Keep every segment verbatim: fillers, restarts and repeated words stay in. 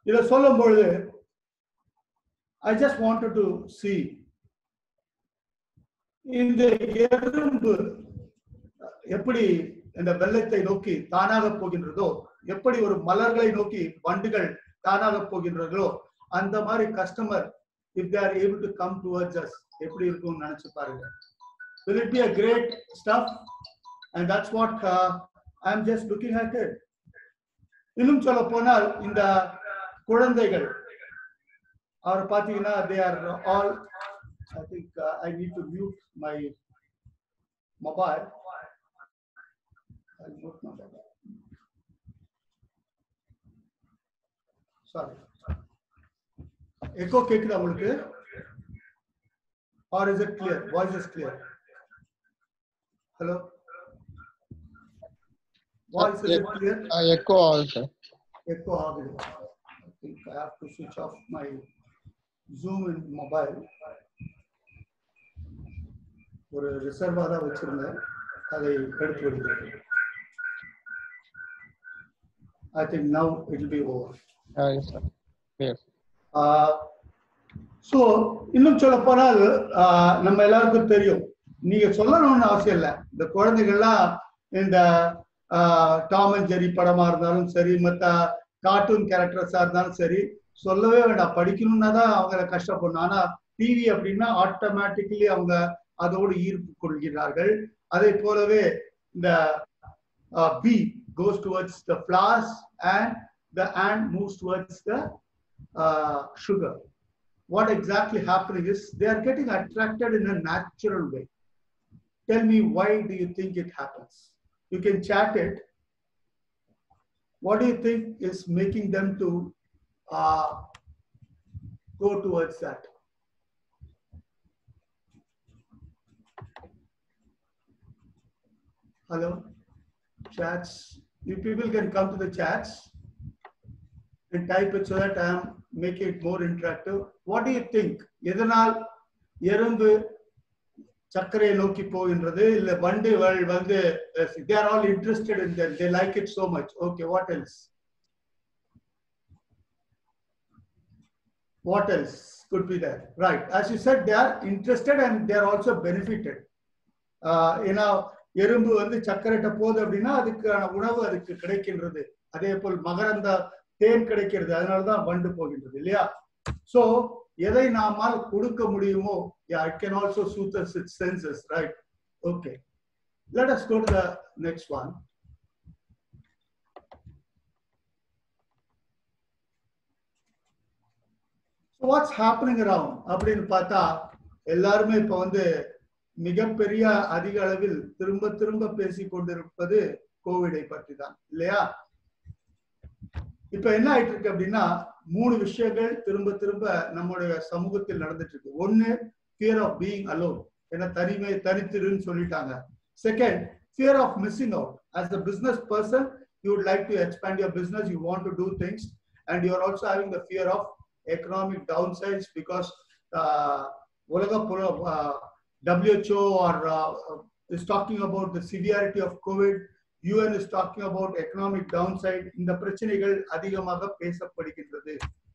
இத சொல்லும்போது I just wanted to see இந்த எறும்பு எப்படி இந்த வெள்ளத்தை நோக்கி தானாக போகின்றதோ, எப்படி ஒரு மலர்களை நோக்கி வண்டுகள் தானாக போகின்றதோ, அந்த மாதிரி customer if they are able to come towards us எப்படி இருக்கும்னு நினைச்சு பாருங்க. Will it be a great stuff? And that's what uh, I'm just looking at it. இன்னும் சொல்ல போனால் இந்த குழந்தைகள் அவர் பாத்தீங்கன்னா they are all, I think uh, I need to mute my mobile. I'll mute my mobile. Sorry. Echo கேக்குதா உங்களுக்கு? Or is it clear? Voice is clear. Hello? Voice is it clear? Uh, echo also. Echo ஆகுது. I think I have to switch off my Zoom in mobile. ஒரு ரிசர்வா தான் வச்சிருந்தேன், அதை எடுத்து விடுகிறேன். I think now it will be over. Uh, yes, sir. Yes. Uh, so இன்னும் சொல்ல போனால் நம்ம எல்லாருக்கும் தெரியும், நீங்க சொல்லணும்னு அவசியம் இல்லை. இந்த குழந்தைகள்லாம் இந்த டாம் அண்ட் ஜெரி படமா இருந்தாலும் சரி, மற்ற கார்ட்டூன் கேரக்டர்ஸா இருந்தாலும் சரி, சொல்லவே வேண்டாம். படிக்கணும்னா தான் அவங்க கஷ்டப்படணும். ஆனா டிவி அப்படின்னா ஆட்டோமேட்டிக்கலி அவங்க அதோடு ஈர்ப்பு கொள்கிறார்கள். அதே போலவே இந்த B goes towards the flowers and the ant moves towards the uh, sugar. What exactly happening is they are getting attracted in a natural way. Tell me, why do you think it happens? You can chat it. What do you think is making them to uh, go towards that? Hello? Chats. You people can come to the chats and type it so that I am making it more interactive. What do you think? எதனால் எறும்பு சக்கரையை நோக்கி போகின்றது? இல்ல வண்டுகள் வந்து they are all interested in that, they like it so much. Okay, what else? What else could be there? Right, as you said, they are interested and they are also benefited. Uh, you know, எறும்பு வந்து சக்கரைட்ட போகுது அப்படின்னா அதுக்கான உணவு அதுக்கு கிடைக்கின்றது. அதே போல் மகரந்த தேன் கிடைக்கிறது, அதனாலதான் வண்டு போகின்றது இல்லையா? சோ எதை நாமால் கொடுக்க முடியுமோ, yeah, it can also soothe us its senses, right? Okay, let us go to the next one. So what's happening around அப்படின்னு பார்த்தா, எல்லாருமே இப்ப வந்து மிகப்பெரிய அதிக அளவில் திரும்ப திரும்ப பேசிக் கொண்டிருப்பது கோவிடை பற்றி தான் இல்லையா? இப்ப என்ன ஆயிட்டு இருக்கு அப்படின்னா, மூணு விஷயங்கள் திரும்ப திரும்ப நம்முடைய சமூகத்தில் நடந்துட்டு இருக்கு. ஒன்னு, fear of being alone, ஏன்னா தனிமை தனித்திருன்னு சொல்லிட்டாங்க. Second, fear of missing out. As a business person, you would like to expand your business, you want to do things, and you are also having the fear of economic downsides because uh, uh, W H O or uh, is talking about the severity of COVID. U N is talking about economic downside. இந்த பிரச்சனைகள் அதிகமாக பேசப்படுகின்றது.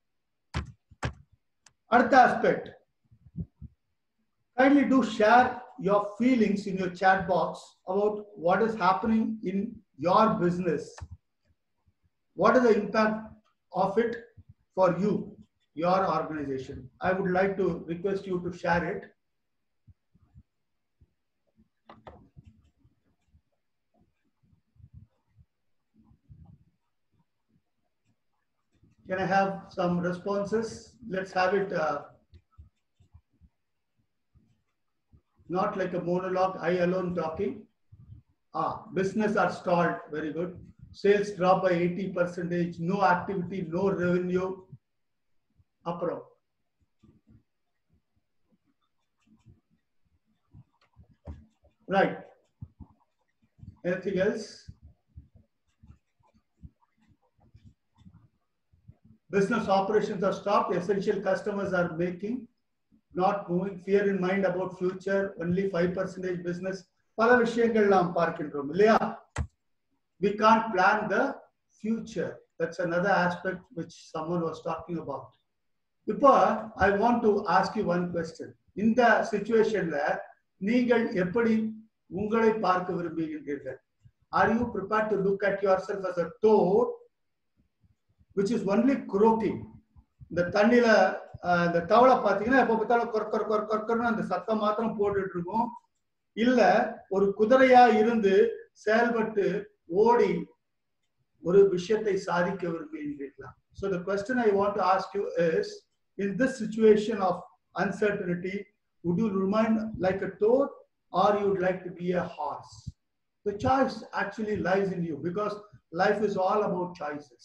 அடுத்த aspect, kindly do share your feelings in your chat box about what is happening in your business. What is the impact of it for you, your organization? I would like to request you to share it. Can I have some responses? Let's have it uh, not like a monologue, I alone talking. Ah, business are stalled. Very good. Sales drop by eighty percentage. No activity, no revenue. Apro. Right. Anything else? Business operations are stopped. Essential customers are making, not moving. Fear in mind about future. Only five percentage business. பல விஷயங்கள் நாம் பார்க்கின்றோம் இல்லையா? We can't plan the future. That's another aspect which someone was talking about. இப்போ I want to ask you one question. இந்த situationல நீங்கள் எப்படி உங்களை பார்க்க விரும்புகிறீர்கள்? Are you prepared to look at yourself as a toad which is only croaking? இந்த தண்ணில இந்த தவளை பாத்தீங்கன்னா எப்ப பார்த்தாலும் கொர கொர கொர கொரன்னு அந்த சத்தம் மாத்திரம் போட்டுட்டு இருக்கும். இல்ல ஒரு குதிரையா இருந்து செயல்பட்டு ஓடி ஒரு விஷயத்தை சாதிக்க விரும்புகிறீர்களா? So the question I want to ask you is, in this situation of uncertainty, would you remain like a toad or you would like to be a horse? The choice actually lies in you because life is all about choices.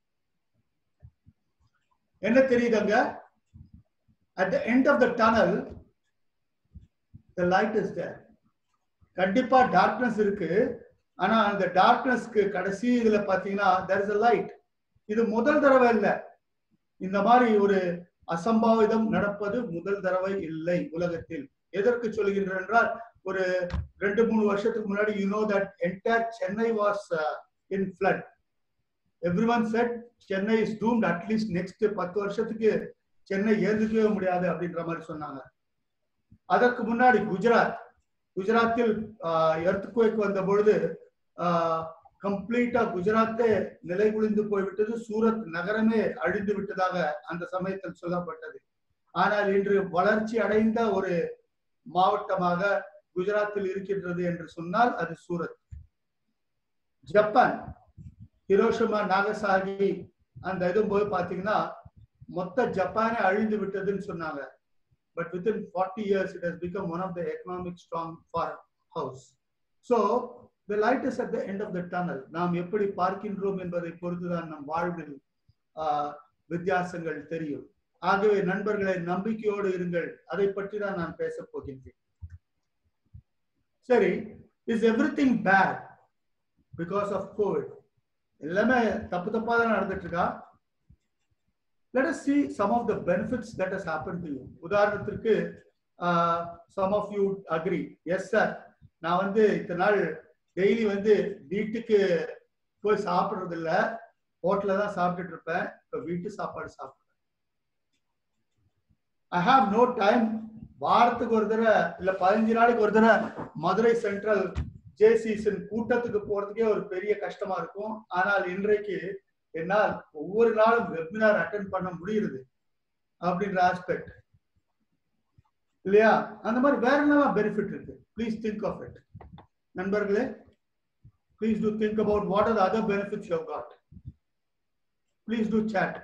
என்ன தெரியுதுங்க? At the end of the tunnel, the light is there. கண்டிப்பா darkness இருக்கு. ஆனா அந்த டார்க்னஸ்க்கு கடைசி இதுல பாத்தீங்கன்னா there is a light. இது முதல் தடவை இல்ல. இந்த மாதிரி ஒரு அசம்பாவிதம் நடப்பது முதல் தடவை இல்லை உலகத்தில். எதற்கு சொல்கிறேன் என்றால், ஒரு ரெண்டு மூணு வருஷத்துக்கு முன்னாடி you know that entire Chennai was uh, in flood. Everyone said Chennai is doomed, at least next பத்து வருஷத்துக்கு சென்னை ஏந்துக்கவே முடியாது அப்படின்ற மாதிரி சொன்னாங்க. அதற்கு முன்னாடி குஜராத் குஜராத்தில் எர்த்குவேக் வந்த பொழுது கம்ப்ளீட்டா குஜராத்தே நிலை குலைந்து போய்விட்டது. சூரத் நகரமே அழிந்து விட்டதாக அந்த சமயத்தில் சொல்லப்பட்டது. ஆனால் இன்று வளர்ச்சி அடைந்த ஒரு மாவட்டமாக குஜராத்தில் இருக்கின்றது என்று சொன்னால் அது சூரத். ஜப்பான் ஹிரோஷிமா நாகசாகி அந்த இதுவும் போய் பாத்தீங்கன்னா மொத்த ஜப்பானே அழிந்து விட்டதுன்னு சொன்னாங்க. But within forty years, it has become one of the economic strong powerhouse. So the light is at the end of the tunnel. நாம் எப்படி பார்க்கின்றோம் என்பதை பொறுத்துதான் நம் வாழ்வில் வித்தியாசங்கள் தெரியும். ஆகவே நண்பர்களை நம்பிக்கையோடு இருங்கள். அதை பற்றி தான் நான் பேச போகின்றேன். சரி, is everything bad because of COVID? எல்லாமே தப்பு தப்பா தான் நடந்துட்டு இருக்கா? Let us see some of the benefits that has happened to you. உதாரணத்திற்கு uh, some of you agree. Yes sir, நான் வந்து இத்தனை நாள் டெய்லி வந்து வீட்டுக்கு போய் சாப்பிடுறது இல்ல, ஹோட்டல்ல தான் சாப்பிட்டுட்டு இருப்பேன். இப்ப வீட்டு சாப்பாடு சாப்பிடுறேன். I have no time. வாரத்துக்கு ஒரு தடவை இல்ல பதினஞ்சு நாளைக்கு ஒரு தடவை மதுரை சென்ட்ரல் ஜேசிசன் கூட்டத்துக்கு போறதுக்கே ஒரு பெரிய கஷ்டமா இருக்கும். ஆனால் இன்றைக்கு என்னால் ஒவ்வொரு நாளும் வெபினார் அட்டெண்ட் பண்ண முடியுது அப்படின்ற ஆஸ்பெக்ட் இல்லையா? அந்த மாதிரி வேற என்ன பெனிஃபிட் இருக்கு? ப்ளீஸ் திங்க் ஆஃப் இட் நண்பர்களே. Please to think about what are the other benefits you have got. Please to chat.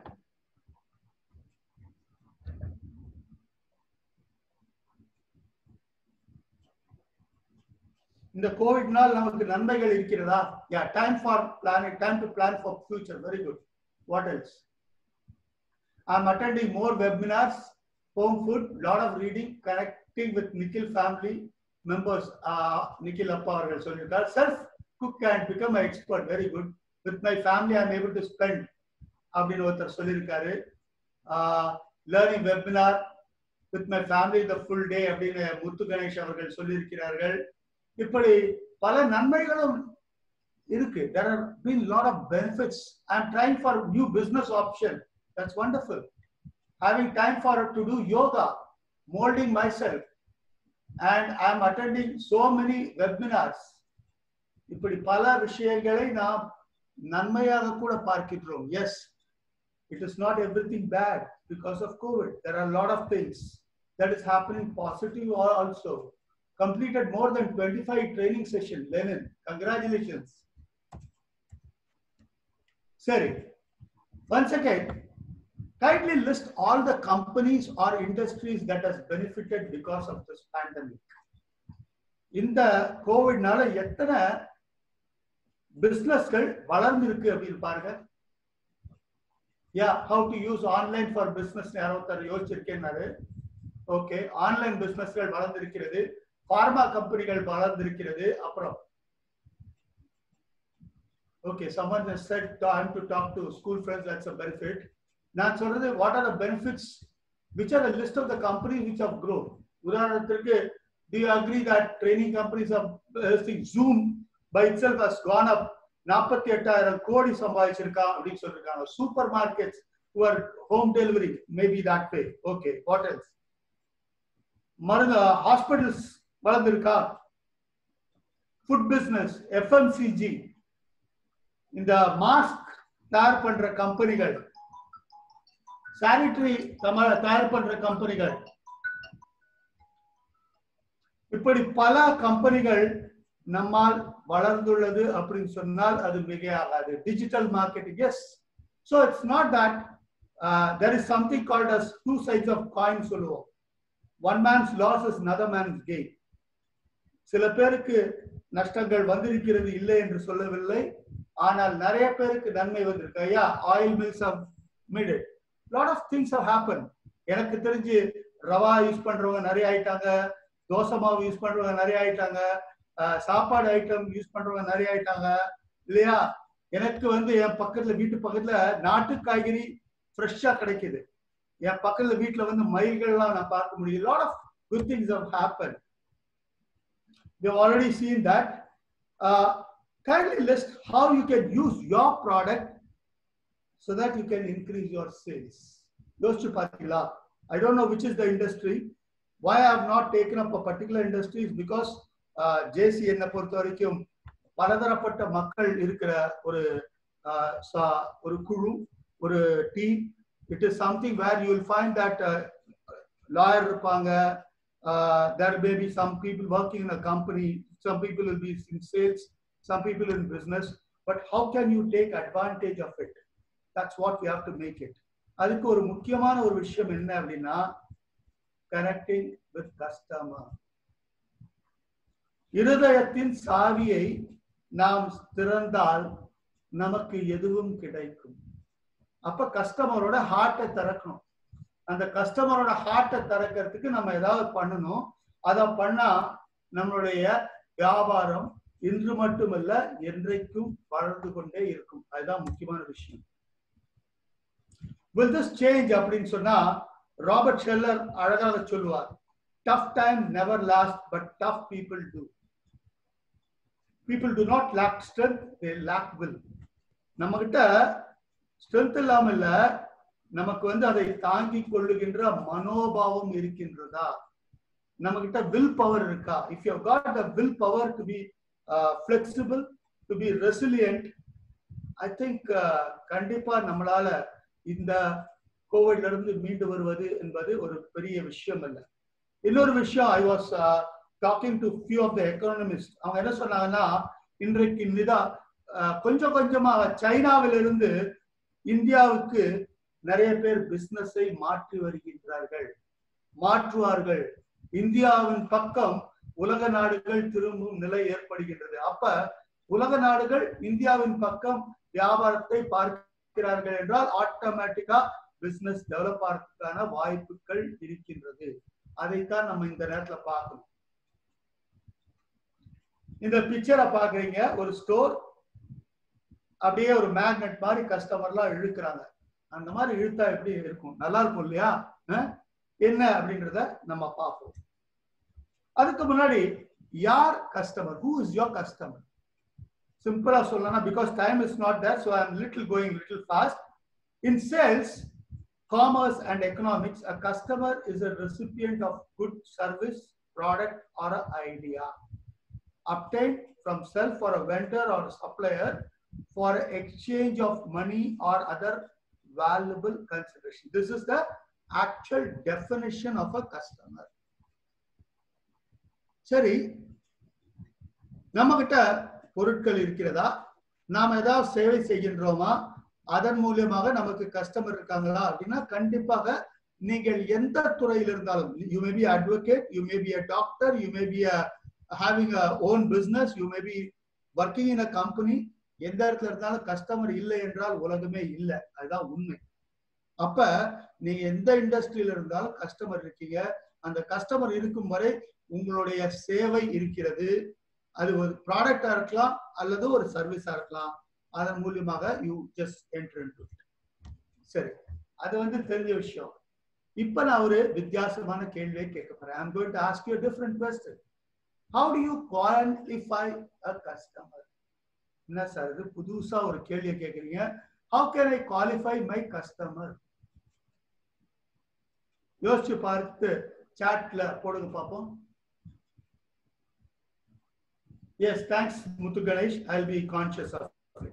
இந்த கோவிட்னால் நமக்கு நன்மைகள் இருக்கிறதா? Yeah, time for planning, time to plan for future. Very good. What else? I'm attending more webinars, home food, lot of reading, connecting with Nikhil family members. Uh, Nikhil Appa அவர்கள் சொல்லியிருக்கார். Self cook and become an expert. Very good. With my family, I'm able to spend. அப்படின்னு ஒருத்தர் சொல்லியிருக்காரு. Learning webinar with my family the full day அப்படின்னு முத்து கணேஷ் அவர்கள் சொல்லியிருக்கிறார்கள். இப்படி பல நன்மைகளும் இருக்கு. There have been lot of benefits. I'm trying for new business option. That's wonderful. Having time for to do yoga, molding myself, and I'm attending so many webinars. இப்படி பல விஷயங்களை நாம் நன்மையாக கூட பார்க்கிறோம். Yes, it is not everything bad because of COVID. There are a lot of things that is happening positive also. Completed more than twenty-five training sessions. Lenin, congratulations. Sorry. Once again, kindly list all the companies or industries that has benefited because of this pandemic. இந்த கோவிட்னால எத்தனை பிசினஸ்கள் வளர்ந்திருக்கு அப்படின்னு பாருங்க. Yeah, how to use online for business யாரோ தர யோசிச்சிருக்கேன்னாரு. Okay, online பிசினஸ்கள் வளர்ந்திருக்கிறது. Pharma கம்பெனிகள் வளர்ந்திருக்கிறது. அப்புறம் okay, someone has said time to talk to school friends. That's a benefit. நான் சொல்றது what are the benefits, which are the list of the companies which have grown. உதாரணத்திற்கு, do you agree that training companies have uh, Zoom by itself has gone up நாற்பத்தி எட்டாயிரம் கோடி சம்பாதிச்சிருக்கான் அப்படின்னு சொல்லிருக்காங்க. Super markets who are home delivery, maybe that way. Okay, what else? மருந்து hospitals வளர்ந்துருக்கா, food business, FMCG, இந்த மாஸ்க் தயார் பண்ற கம்பெனிகள், சானிட்டரி தயார் பண்ற கம்பெனிகள், இப்படி பல கம்பெனிகள் நம்மால் வளர்ந்துள்ளது அப்படின்னு சொன்னால் அது மிகையாகாது. Digital marketing, yes. So it's not that uh, there is something called as two sides of coin சொல்லுவோம். One man's loss is another man's gain. சில பேருக்கு நஷ்டங்கள் வந்திருக்கிறது இல்லை என்று சொல்லவில்லை, ஆனால் நிறைய பேருக்கு நன்மை வந்திருக்கு. ஐயா, oil mills have made it. Lot of things have happened. எனக்கு தெரிஞ்சு ரவா யூஸ் பண்றவங்க நிறைய ஆயிட்டாங்க, தோசை மாவு யூஸ் பண்றவங்க நிறைய ஆயிட்டாங்க, சாப்பாடு ஐட்டம் யூஸ் பண்றவங்க நிறைய ஆயிட்டாங்க இல்லையா? எனக்கு வந்து என் பக்கத்துல வீட்டு பக்கத்துல நாட்டு காய்கறி ஃப்ரெஷ்ஷா கிடைக்குது. என் பக்கத்துல வீட்டுல வந்து மயில்கள்லாம் நான் பார்க்க முடியும். Lot of good things have happened. We have already seen that. Uh, kindly list how you can use your product so that you can increase your sales. யோசிச்சு பார்த்தீங்களா? I don't know which is the industry. Why I have not taken up a particular industry is because ஜேசி என்னை பொறுத்த வரைக்கும் பலதரப்பட்ட மக்கள் இருக்கிற ஒரு ஒரு குழு, ஒரு team. It is something where you will find that uh, lawyer இருப்பாங்க, uh, there may be some people working in a company, some people will be in sales, some people in business, but how can you take advantage of it? That's what we have to make it. அதுக்கு ஒரு முக்கியமான ஒரு விஷயம் என்ன அப்படின்னா, connecting with customer. இருதயத்தின் சாவியை நாம் திறந்தால் நமக்கு எதுவும் கிடைக்கும். அப்ப கஸ்டமரோட ஹார்ட்டை திறக்கணும். அந்த கஸ்டமரோட ஹார்ட்டை திறக்கிறதுக்கு நம்ம ஏதாவது பண்ணணும். அதை பண்ணா நம்மளுடைய வியாபாரம் இன்று மட்டுமல்ல என்றைக்கும் வளர்ந்து கொண்டே இருக்கும். அதுதான் முக்கியமான விஷயம். Will this change அப்படின்னு சொன்னா ராபர்ட் ஷெல்லர் அழகாக சொல்லுவார், tough time never lasts but tough people do. People do not lack strength, they lack will. நம்ம கிட்ட ஸ்ட்ரென்த் இல்லாம இல்ல, நமக்கு வந்து அதை தாங்கிக் கொள்ளுகின்ற மனோபாவம் இருக்கின்றதா? நம்ம கிட்ட வில் பவர் இருக்கா? If you have got the will power to be uh, flexible, to be resilient, I think uh, கண்டிப்பா நம்மளால இந்த கோவிட்ல இருந்து மீண்டு வருவது என்பது ஒரு பெரிய விஷயம் அல்ல. இன்னொரு விஷயம், I was uh, talking to few of the economists. அவங்க என்ன சொன்னாங்கன்னா, இன்றைக்கு நிதா கொஞ்சம் கொஞ்சமா சைனாவிலிருந்து இந்தியாவுக்கு நிறைய பேர் பிசினஸை மாற்றி வருகின்றார்கள், மாற்றுவார்கள். இந்தியாவின் பக்கம் உலக நாடுகள் திரும்பும் நிலை ஏற்படுகின்றது. அப்ப உலக நாடுகள் இந்தியாவின் பக்கம் வியாபாரத்தை பார்க்கிறார்கள் என்றால் ஆட்டோமேட்டிக்கா பிசினஸ் டெவலப் ஆகிறதுக்கான வாய்ப்புகள் இருக்கின்றது. அதைத்தான் நம்ம இந்த நேரத்துல பார்க்கணும். இந்த பிக்சரை பாக்குறீங்க, ஒரு ஸ்டோர், அப்படியே ஒரு மேக்னெட் மாதிரி கஸ்டமர்லாம் இழுக்கிறாங்க. அந்த மாதிரி இழுத்தா எப்படி இருக்கும்? நல்லா இருக்கும் இல்லையா? என்ன அப்படின்றத நம்ம பார்ப்போம். அதுக்கு முன்னாடி யார் customer? Who is your customer? சிம்பிளா சொல்லலாம், because time is not there, so I am little going little fast. In sales, commerce and economics, a customer is a recipient of good service, product or an idea obtained from self or a vendor or a supplier for exchange of money or other valuable consideration. This is the actual definition of a customer. சரி, நம்ம கிட்ட பொருட்கள் இருக்கிறதா? நாம ஏதாவது சேவை செய்கின்றோமா? அதன் மூலமாக நமக்கு கஸ்டமர் இருக்காங்களா அப்படின்னா கண்டிப்பாக நீங்கள் எந்த துறையில் இருந்தாலும், you may be advocate, you may be a doctor, you may be a having a own business, you may be working in a company, எந்த இடத்துல இருந்தாலும் கஸ்டமர் இல்லை என்றால் உலகமே இல்லை. அதுதான் உண்மை. அப்ப நீங்க எந்த இண்டஸ்ட்ரியில இருந்தாலும் கஸ்டமர் இருக்கீங்க. அந்த கஸ்டமர் இருக்கும் வரை உங்களுடைய சேவை இருக்கிறது. அது ஒரு ப்ராடக்டா இருக்கலாம் அல்லது ஒரு சர்வீஸா இருக்கலாம். அதன் மூலியமாக you just enter into it. சரி, அது வந்து தெரிஞ்ச விஷயம். இப்ப நான் ஒரு வித்தியாசமான கேள்வியை கேட்க போறேன். I am going to ask you a different question. How do you quantify a customer? என்ன சார் இது புதுசா ஒரு கேள்வியை கேக்குறீங்க. How can I qualify my customer? யோசிச்சு பார்த்து சாட்ல போடுங்க பாப்போம். Yes, thanks Muthu Ganesh. I'll be conscious of it.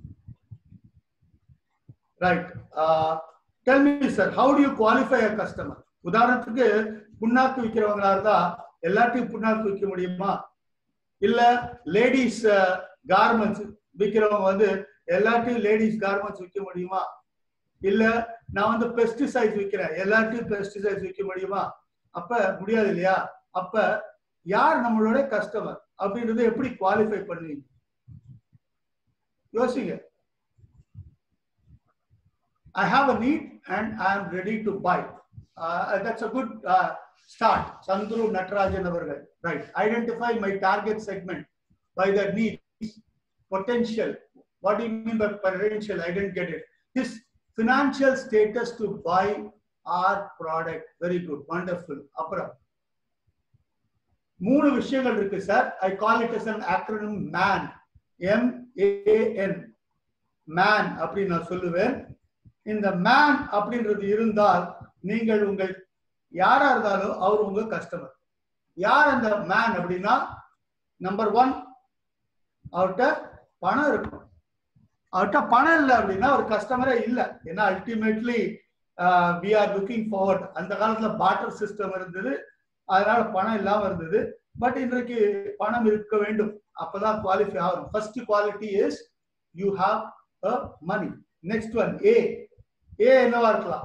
Right. Uh, tell me sir, how do you qualify a customer? உதாரணத்துக்கு புண்ணாக்கு விக்கிறவங்களா இருந்தா எல்லாத்தையும் புண்ணாக்கு விற்க முடியுமா? இல்ல லேடிஸ் கார்மெண்ட்ஸ் விக்கிறவங்க வந்து எல்லாத்தையும் லேடிஸ் கார்மெண்ட்ஸ் விற்க முடியுமா? இல்ல நான் வந்து பெஸ்டிசைட்ஸ் விக்கிறேன் எல்லாத்தையும் பெஸ்டிசைட்ஸ் விற்க முடியுமா? அப்ப முடியாது இல்லையா? அப்ப யார் நம்மளோட கஸ்டமர் அப்படின்றத எப்படி குவாலிஃபை பண்ணுவீங்க? யோசிங்க. I have a need and I am ready to buy. Uh, that's a good uh, start. Chandru Natarajan avargal. Right. Identify my target segment by their needs, potential. What do you mean by potential? I didn't get it. His financial status to buy our product. Very good. Wonderful. Apra. மூணு விஷயங்கள் இருக்கு sir. I call it as an acronym MAN. M A N. MAN அப்படின்னு நான் சொல்லுவேன். இந்த man அப்படின்றது இருந்தால் நீங்கள் உங்கள் யாரா இருந்தாலும் அவர் உங்க கஸ்டமர். யார் அந்த மேன் அப்படின்னா நம்பர் ஒன் அவர்கிட்ட பணம் இருக்கும். அவர்கிட்ட பணம் இல்லை அப்படின்னா ஒரு கஸ்டமரே இல்லை. ஏன்னா ultimately we are looking forward. அந்த காலத்துல பார்ட்டர் சிஸ்டம் இருந்தது, அதனால பணம் இல்லாம இருந்தது. பட் இன்றைக்கு பணம் இருக்க வேண்டும், அப்பதான் குவாலிஃபை ஆகும். First quality is you have a money. Next one A. A என்னவா இருக்கலாம்?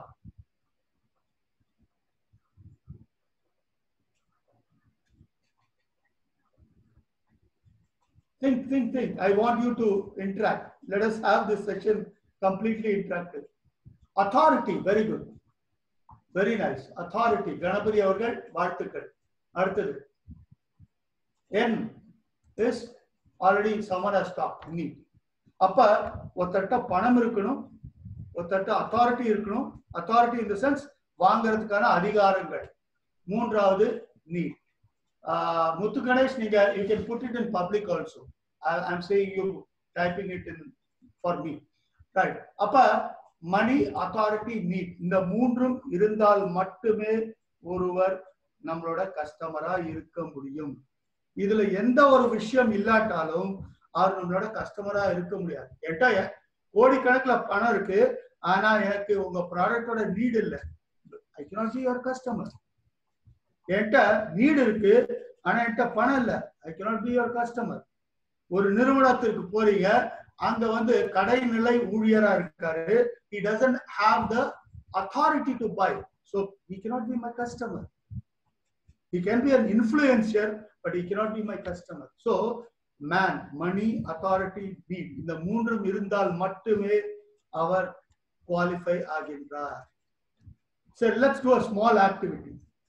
Think, think, think. I want you to interact. Let us have this section completely interactive. Authority, very good. Very nice. Authority. Ganapati avargal vaarthukal. அடுத்தது N is already someone has talked. Need. அப்ப ஒருத்தட்ட பணம் இருக்கணும், ஒருத்தட்ட authority இருக்கணும். Authority in the sense வாங்குறதுக்கான அதிகாரங்கள். மூன்றாவது நீட். Muthu Ganesh, நீங்க you can put it in public also. I am saying you typing it in for me. Right. அப்ப மணி, அத்தாரிட்டி, நீட் இந்த மூன்றும் இருந்தால் மட்டுமே ஒருவர் நம்மளோட கஸ்டமரா இருக்க முடியும். இதுல எந்த ஒரு விஷயம் இல்லாட்டாலும் அவர் நம்மளோட கஸ்டமரா இருக்க முடியாது. என்கிட்ட கோடிக்கணக்கில் பணம் இருக்கு, ஆனா எனக்கு உங்க ப்ராடக்டோட நீட் இல்லை. I cannot be your customer. என்கிட்ட நீட் இருக்கு, ஆனா என்கிட்ட பணம் இல்லை. I cannot be your customer. ஒரு நிறுவனத்திற்கு போறீங்க, அங்க வந்து கடைநிலை ஊழியரா இருக்காரு. He doesn't have the authority to buy, so he cannot be my customer. He can be an influencer, but he cannot be my customer. So man, money, authority, need இந்த மூன்றும் இருந்தால் மட்டுமே அவர் qualify ஆகின்றார். So let's do a small activity.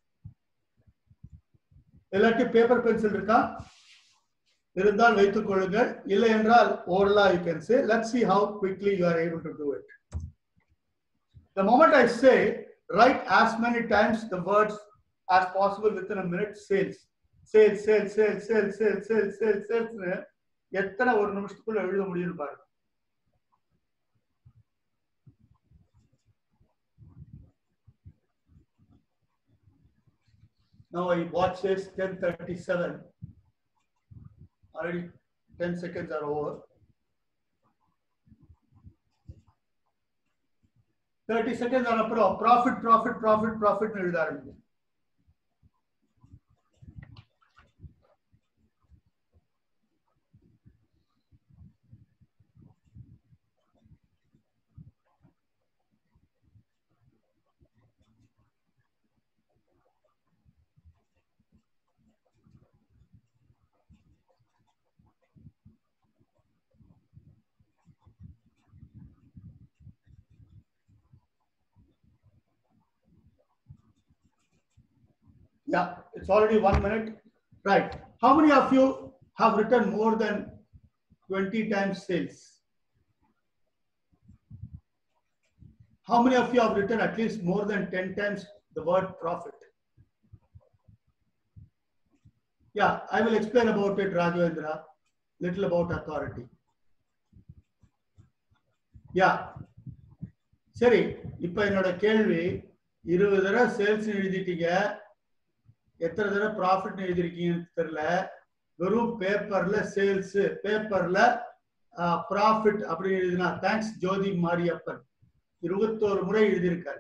எல்லாத்தையும் paper pencil இருக்கா? இருந்தால் வைத்துக் கொள்ளுங்கள். இல்லை என்றால் ஓரலா you can say. Let's see how quickly you are able to do it. The moment I say, write as many times the words as possible within a minute. Sales, sales, sales, sales, sales, sales, sales, sales, sales. எத்தனை ஒரு நிமிஷத்துக்குள்ள எழுத முடியும் பாருங்க. Now I watch says ten thirty-seven. Already ten seconds are over. thirty seconds are அப்புறம் profit, profit, profit, profit எழுத ஆரம்பிக்கும். Yeah, it's already one minute. Right. How many of you have written more than twenty times sales? How many of you have written at least more than ten times the word profit? Yeah, I will explain about it, Rajendra, little about authority. யா சரி, இப்ப என்னோட கேள்வி, இருபது தடவை sales எழுதிட்டீங்க, எத்தனை தடவை profit எழுதிருக்கீங்கன்னு தெரியல. வெறும் பேப்பர்ல சேல்ஸ், பேப்பர்ல ப்ராஃபிட் அப்படி எழுதினா, தேங்க்ஸ் ஜோதி மாரியப்பன் இருபத்தோரு முறை எழுதியிருக்காரு.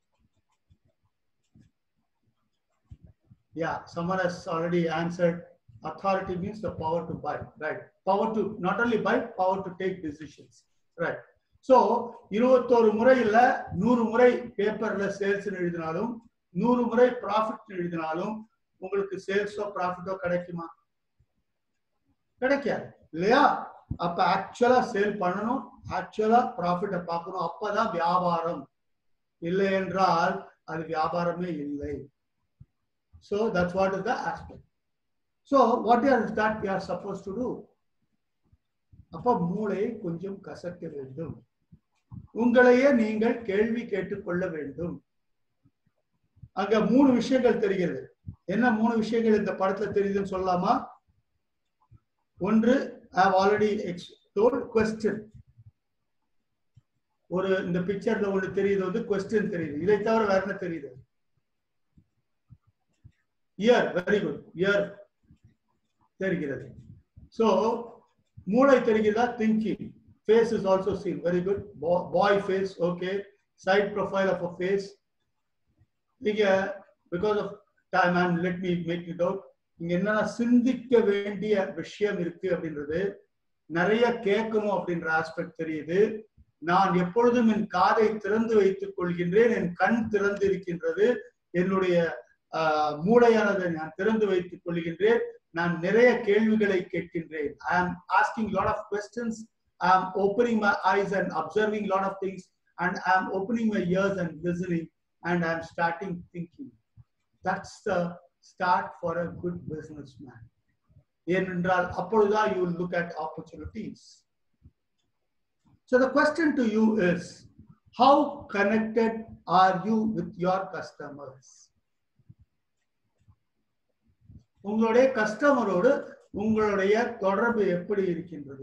Yeah, someone has already answered. Authority means the power to buy, right? Power to not only buy, power to take decisions, right? So இருபத்தோரு முறை இல்ல, நூறு முறை பேப்பர்ல சேல்ஸ் எழுதினாலும், நூறு முறை ப்ராஃபிட் எழுதினாலும் உங்களுக்கு சேல்ஸோ ப்ராஃபிட்டோ கிடைக்குமா? கிடைக்காது இல்லையா? அப்ப ஆக்சுவலா சேல் பண்ணணும், ஆக்சுவலா ப்ராஃபிட்டை பார்க்கணும், அப்பதான் வியாபாரம். இல்லை என்றால் அது வியாபாரமே இல்லை. So that's what is the aspect. So what is that we are supposed to do? அப்ப மூளை கொஞ்சம் கசக்க வேண்டும், உங்களையே நீங்கள் கேள்வி கேட்டுக்கொள்ள வேண்டும். அங்க மூணு விஷயங்கள் தெரிகிறது. என்ன மூணு விஷயங்கள் இந்த படத்துல தெரியுதுன்னு சொல்லலாமா? ஒன்று, I have already told, question. ஒரு இந்த பிக்சர்ல ஒன்று தெரியுது, வந்து கொஸ்டின் தெரியுது. இதை தவிர வேற என்ன தெரியுது? Ear, very good. Ear தெரிகிறது. So மூளை தெரிகிறதா? Thinking. Face is also seen. Very good. Boy face, okay. Side profile of a face. இங்க because of time and let me make it out. இங்க என்னன்னா சிந்திக்க வேண்டிய விஷயம் இருக்கு அப்படின்றது, நிறைய கேட்கணும் அப்படின்ற ஆஸ்பெக்ட் தெரியுது. நான் எப்பொழுதும் என் காதை திறந்து வைத்துக் கொள்கின்றேன், என் கண் திறந்து இருக்கின்றது, என்னுடைய மூளையானதை நான் திறந்து வைத்துக் கொள்கின்றேன், நான் நிறைய கேள்விகளை கேட்கின்றேன். I am asking lot of questions, I am opening my eyes and observing lot of things, and I am opening my ears and listening, and I am starting thinking. That's the start for a good businessman. ஏனென்றால் அப்பொழுதுதான் you will look at opportunities. So the question to you is, how connected are you with your customers? உங்களுடைய கஸ்டமரோடு உங்களுடைய தொடர்பு எப்படி இருக்கின்றது?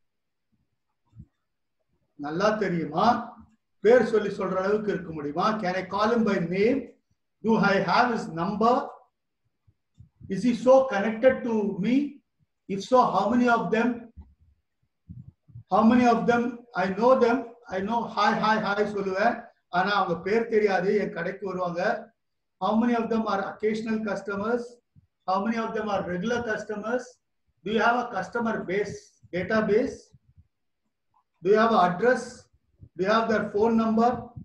நல்லா தெரியுமா? பேர் சொல்லி சொல்ற அளவுக்கு இருக்க முடியுமா? Can I call him by name? Do I have his number? Is he so connected to me? If so, how many of them? How many of them I know them? I know hi hi hi சொல்லுவேன், ஆனா அவங்க பேர் தெரியாது, என் கடைக்கு வருவாங்க. How many of them are occasional customers? How many of them are regular customers? Do you have a customer base, database? Do you have an address? Do you have their phone number?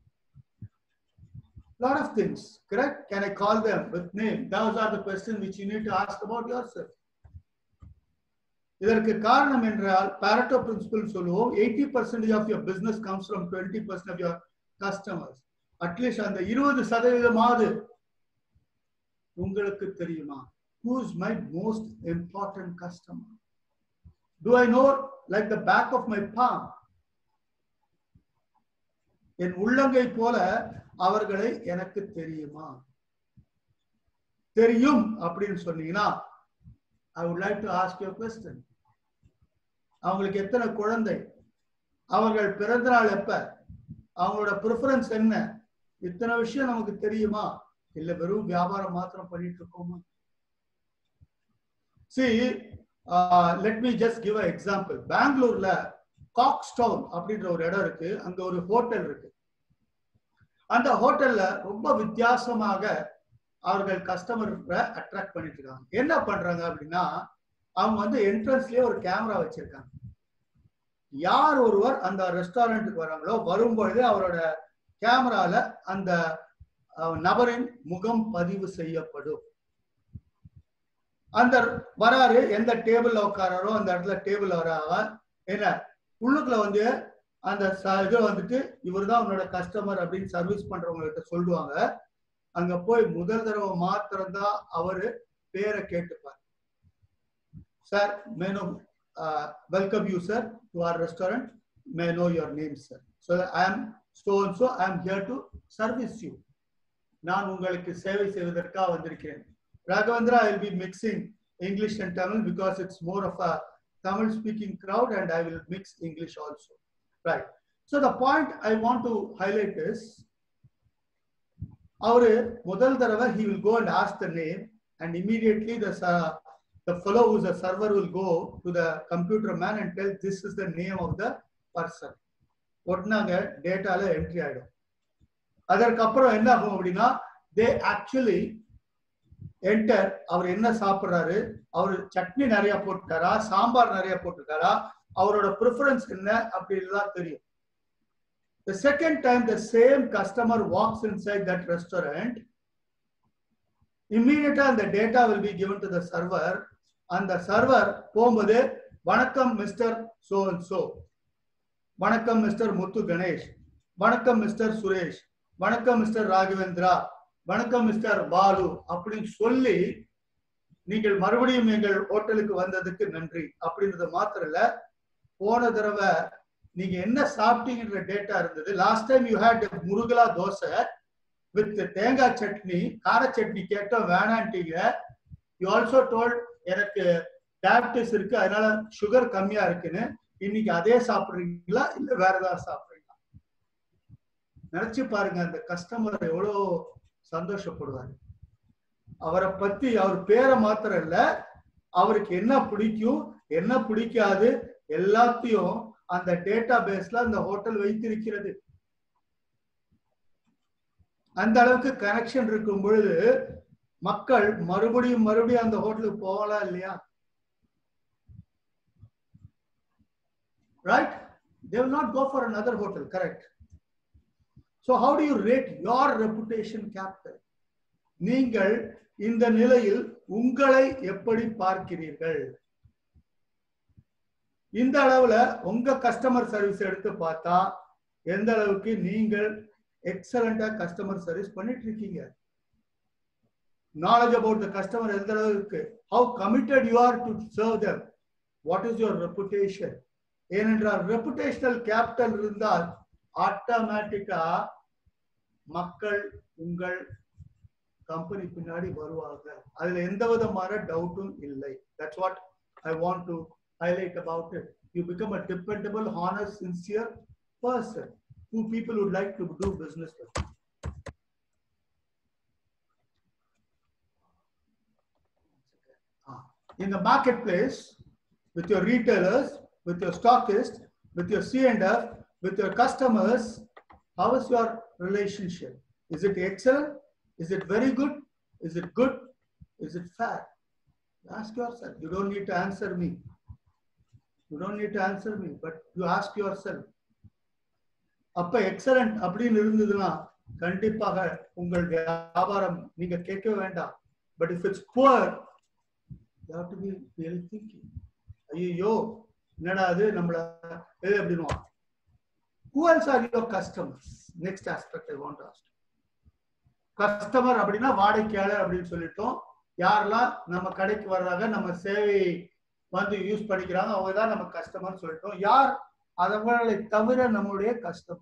Lot of things, correct? Can I call them with name? Those are the questions which you need to ask about yourself. இதற்கு காரணம் என்றால் Pareto principle சொல்லுவோம், eighty percent of your business comes from twenty percent of your customers. At least அந்த இருபது சதவீதமாவது உங்களுக்கு தெரியுமா? Who is my most important customer? Do I know like the back of my palm? என் உள்ளங்கை போல அவர்களை எனக்கு தெரியுமா? தெரியும் அப்படின்னு சொன்னீங்கன்னா, I would like to ask you a question. அவங்களுக்கு எத்தனை குழந்தை? அவர்கள் பிறந்த நாள் எப்ப? அவங்களோட ப்ரிஃபரன்ஸ் என்ன? இத்தனை விஷயம் நமக்கு தெரியுமா? இல்ல வெறும் வியாபாரம் மாத்திரம் பண்ணிட்டு இருக்கோமா? See, uh, let me just give an example. பெங்களூர்ல காக்ஸ்டவுன் அப்படின்ற ஒரு இடம் இருக்கு, அங்க ஒரு ஹோட்டல் இருக்கு. அந்த ஹோட்டல்ல ரொம்ப வித்தியாசமாக அவர்கள் கஸ்டமரை அட்ராக்ட் பண்ணிட்டு இருக்காங்க. என்ன பண்றாங்க அப்படின்னா, அவங்க வந்து என்ட்ரன்ஸ்லயே ஒரு கேமரா வச்சிருக்காங்க. யார் ஒருவர் அந்த ரெஸ்டாரண்ட்டுக்கு வராங்களோ வரும்பொழுது அவரோட கேமரால அந்த நபரின் முகம் பதிவு செய்யப்படும். அந்த வராரு, எந்த டேபிள்ல உட்காராரோ அந்த இடத்துல டேபிள் வராவ என்ன உள்ளுக்குள்ள வந்து அந்த இது வந்துட்டு இவர் தான் உன்னோட கஸ்டமர் அப்படின்னு சர்வீஸ் பண்றவங்ககிட்ட சொல்லுவாங்க. அங்க போய் முதல் தடவை மாத்திரம் தான் அவரு பேரை கேட்டுப்பார். Sir, may know welcome you sir to our restaurant, may know your name sir. So I am so and so, I am here to service you. நான் உங்களுக்கு சேவை செய்வதற்காக வந்திருக்கிறேன். Raghavendra, I will be mixing English and Tamil because it's more of a Tamil speaking crowd, and I will mix English also. Right. So the point I want to highlight is, அவரு முதல் தடவை he will go and ask the name, and immediately the the fellow who's a server will go to the computer man and tell this is the name of the person. உடனாங்க டேட்டால entry ஆயிடும். அதற்கு அப்புறம் என்ன ஆகும் அப்படின்னா, they actually enter அவர் என்ன சாப்பிடுறாரு, அவர் சட்னி நிறைய போட்டுட்டாரா, சாம்பார் நிறைய போட்டுட்டாரா, அவரோட ப்ரிஃபரன்ஸ் என்ன அப்படின்லாம் தெரியும். The second time the same customer walks inside that restaurant, immediately the data will be given to the server, and the server போகும்போது வணக்கம் மிஸ்டர் so and so, வணக்கம் மிஸ்டர் முத்து கணேஷ், வணக்கம் மிஸ்டர் சுரேஷ், வணக்கம் மிஸ்டர் ராகவேந்திரா, வணக்கம் மிஸ்டர் பாலு அப்படின்னு சொல்லி நீங்கள் மறுபடியும் எங்கள் ஹோட்டலுக்கு வந்ததுக்கு நன்றி அப்படின்றது மாத்திரம் இல்ல, போன தடவை நீங்க என்ன சாப்பிட்டீங்கன்ற டேட்டா இருந்தது. லாஸ்ட் டைம் யூ ஹேட் முருகலா தோசை வித் தேங்காய் சட்னி, கார சட்னி கேட்டோம் வேணான்ட்டீங்க. யூ ஆல்சோ டோல்ட் எனக்கு டயபிட்டிஸ் இருக்கு அதனால சுகர் கம்மியா இருக்குன்னு. இன்னைக்கு அதே சாப்பிடுறீங்களா இல்ல வேற ஏதாவது சாப்பிடுறீங்களா? நினைச்சு பாருங்க, அந்த கஸ்டமர் எவ்வளவு சந்தோஷப்படுவாரு. அவரை பத்தி அவர் பேரை மாத்திரம் இல்ல, அவருக்கு என்ன பிடிக்கும் என்ன பிடிக்காது எல்லாத்தையும் அந்த டேட்டா பேஸ்ல அந்த ஹோட்டல் வைத்திருக்கிறது. அந்த அளவுக்கு கனெக்ஷன் இருக்கும் பொழுது மக்கள் மறுபடியும் மறுபடியும் அந்த ஹோட்டலுக்கு போகலாம் இல்லையா? Right? They will not go for another hotel, correct? So how do you rate your reputation capital? நீங்கள் இந்த நிலையில் உங்களை எப்படி பார்க்கிறீர்கள்? இந்த அளவுல உங்க கஸ்டமர் சர்வீஸ் எடுத்து பார்த்தா எந்த அளவுக்கு நீங்கள் எக்ஸலண்டா கஸ்டமர் சர்வீஸ் பண்ணிட்டு இருக்கீங்க? knowledge about the customer எந்த அளவுக்கு, how committed you are to serve them, what is your reputation? ஏனென்றால் ரெப்புடேஷனல் கேபிட்டல் இருந்தால் ஆட்டோமேட்டிக்கா மக்கள் உங்கள் கம்பெனி பின்னாடி வருவாங்க. அதுல எந்த விதமான டவுட்டும் இல்லை. That's what I want to highlight about it. You become a dependable, honest, sincere person who people would like to do business with. In the marketplace, with your retailers, with your stockists, with your C and F, with your customers, how is your relationship? Is it excellent? Is it very good? Is it good? Is it fair? Ask yourself. You don't need to answer me. You don't need to answer me, but you ask yourself. அப்ப excellent அப்படின்னு இருந்ததுன்னா கண்டிப்பாக உங்கள் வியாபாரம் நீங்க கேட்க வேண்டாம். But if it's poor, you have to be really thinking. ஐயோ என்னடா அது நம்மள எது அப்படினோ. Who else are your customers? Next aspect I want to ask. Customer அப்படின்னா வாடிக்கையாளர் அப்படின்னு சொல்லிட்டோம். யாரெல்லாம் நம்ம கடைக்கு வர்றாங்க, நம்ம சேவை வந்து யூஸ் பண்ணிக்கிறாங்க, அவங்க தான் நம்ம கஸ்டமர் சொல்லிட்டோம். யார் அவங்களை தவிர நம்மளுடைய கஸ்டமர்?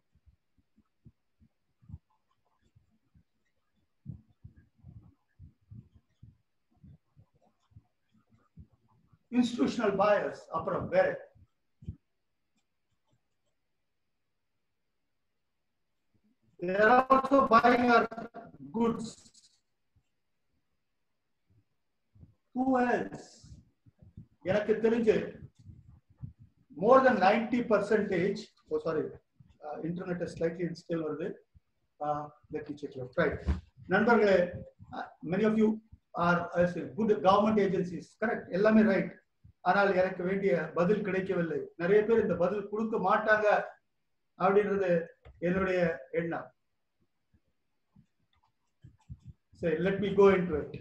இன்ஸ்டிடியூஷனல் buyers, அப்புறம் வேற they are also buying our goods. Who else? எனக்கு தெரிஞ்சு more than ninety percentage, oh sorry, uh, internet is slightly still வருது. uh, let me check your right. நண்பர்களே, uh, many of you are uh, good government agencies, correct? எல்லாமே right. ஆனால் எனக்கு வேண்டிய பதில் கிடைக்கவில்லை. நிறைய பேர் இந்த பதில் கொடுக்க மாட்டாங்க அப்படின்றது என்னுடைய எண்ணம். So let me go into it.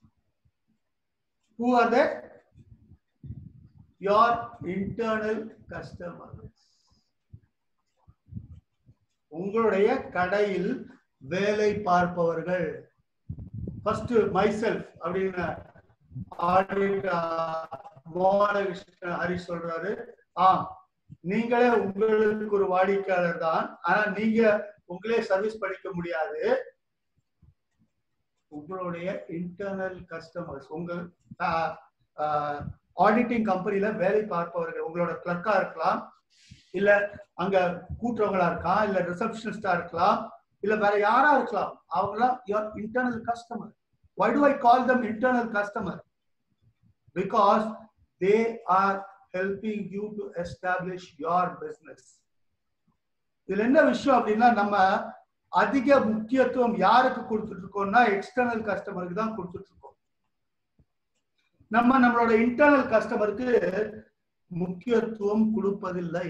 Who are they? Your internal customers. உங்களுடைய கடையில் வேலை பார்ப்பவர்கள். First myself அப்படின்னு மோகனகிருஷ்ண ஹரி சொல்றாரு. ஆம், நீங்களே உங்களுக்கு ஒரு வாடிக்கையாளர் தான், ஆனா நீங்க உங்களே சர்வீஸ் பண்ணிக்க முடியாது. உங்களுடைய இன்டர்னல் கஸ்டமர்ஸ், உங்க ஆடிட்டிங் கம்பெனில வேலை பார்ப்பவர்கள், உங்களோட கிளர்க்கா இருக்கலாம், இல்ல அங்க கூட்டுறவங்களா இருக்கலாம், இல்ல ரிசப்ஷனிஸ்டா இருக்கலாம், இல்ல வேற யாரா இருக்கலாம். அவங்களாம் your internal customer. Why do I call them internal customer? Because they are helping you to establish your business. இதுல என்ன விஷயம் அப்படின்னா, நம்ம அதிக முக்கியத்துவம் யாருக்கு கொடுத்துட்டு இருக்கோம்னா எக்ஸ்டர்னல் கஸ்டமருக்கு தான் கொடுத்துட்டு இருக்கோம். நம்ம நம்மளோட இன்டர்னல் கஸ்டமருக்கு முக்கியத்துவம் கொடுப்பதில்லை.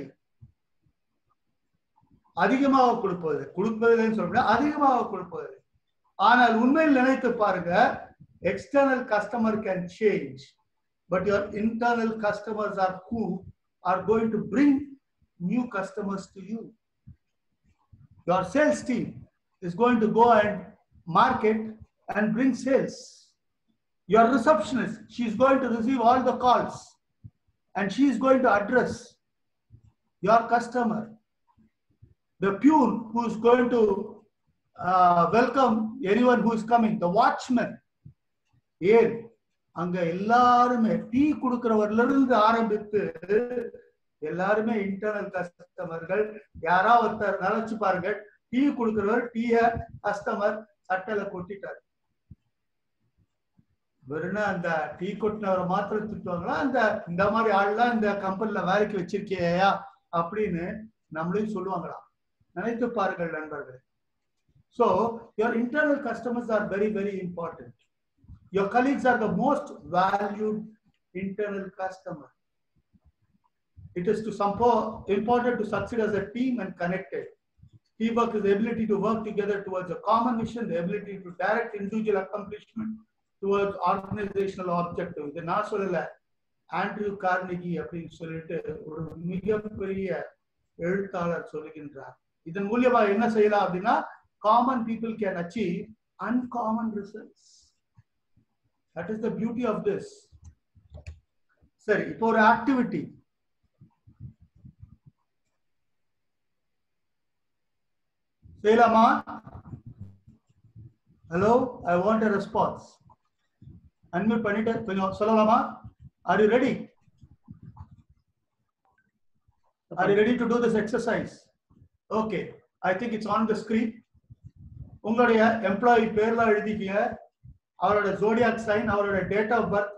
அதிகமாக கொடுப்பது கொடுப்பதில்லைன்னு சொல்ல அதிகமாக கொடுப்பது. ஆனால் உண்மையில் நினைத்து பாருங்க, external customer can change, but your internal customers are who are going to bring new customers to you. Your sales team is going to go and market and bring sales. Your receptionist, she is going to receive all the calls and she is going to address your customer. The peon who is going to uh, welcome anyone who is coming, the watchman. ஏன் அங்க எல்லாருமே tea கொடுக்கிறவர்ல இருந்து ஆரம்பித்து எல்லாருமே internal கஸ்டமர்கள். யாரா ஒருத்தர் நினைச்சு பாருங்க, டீ கொடுக்கிறவர் டீய கஸ்டமர் சட்டையில கொட்டிட்டாரு. வெறும் அந்த டீ கொட்டினவரை மாத்திரம் திட்டுவாங்களா, அந்த இந்த மாதிரி ஆள்லாம் இந்த கம்பெனில வேலைக்கு வச்சிருக்கியா அப்படின்னு நம்மளையும் சொல்லுவாங்களா? நினைத்து பாருங்கள் நண்பர்கள். So your internal customers are very very important. Your colleagues are the most valued internal customer. It is to some important to succeed as a team and connected. Teamwork is the ability to work together towards a common mission, the ability to direct individual accomplishment towards organizational objective. இது நான் சொல்லல, Andrew Carnegie அப்படின்னு சொல்லிட்டு ஒரு மிகப்பெரிய எழுத்தாளர் சொல்லுகின்றார். இதன் மூலமா என்ன செய்யலாம் அப்படின்னா, common people can achieve uncommon results. That is the beauty of this. சரி, இப்போ ஒரு ஆக்டிவிட்டி. செய்யலாமா? Hello, I want a response. Unmute பண்ணிட்டு கொஞ்சம் சொல்லலாமா? Are you ready? Are you ready to do this exercise? Okay, I think it's on the screen. உங்களுடைய employee பேர்லாம் எழுதிக்கீங்க, அவரோட ஜோடியாக் சைன், அவரோட டேட் ஆஃப் பர்த்,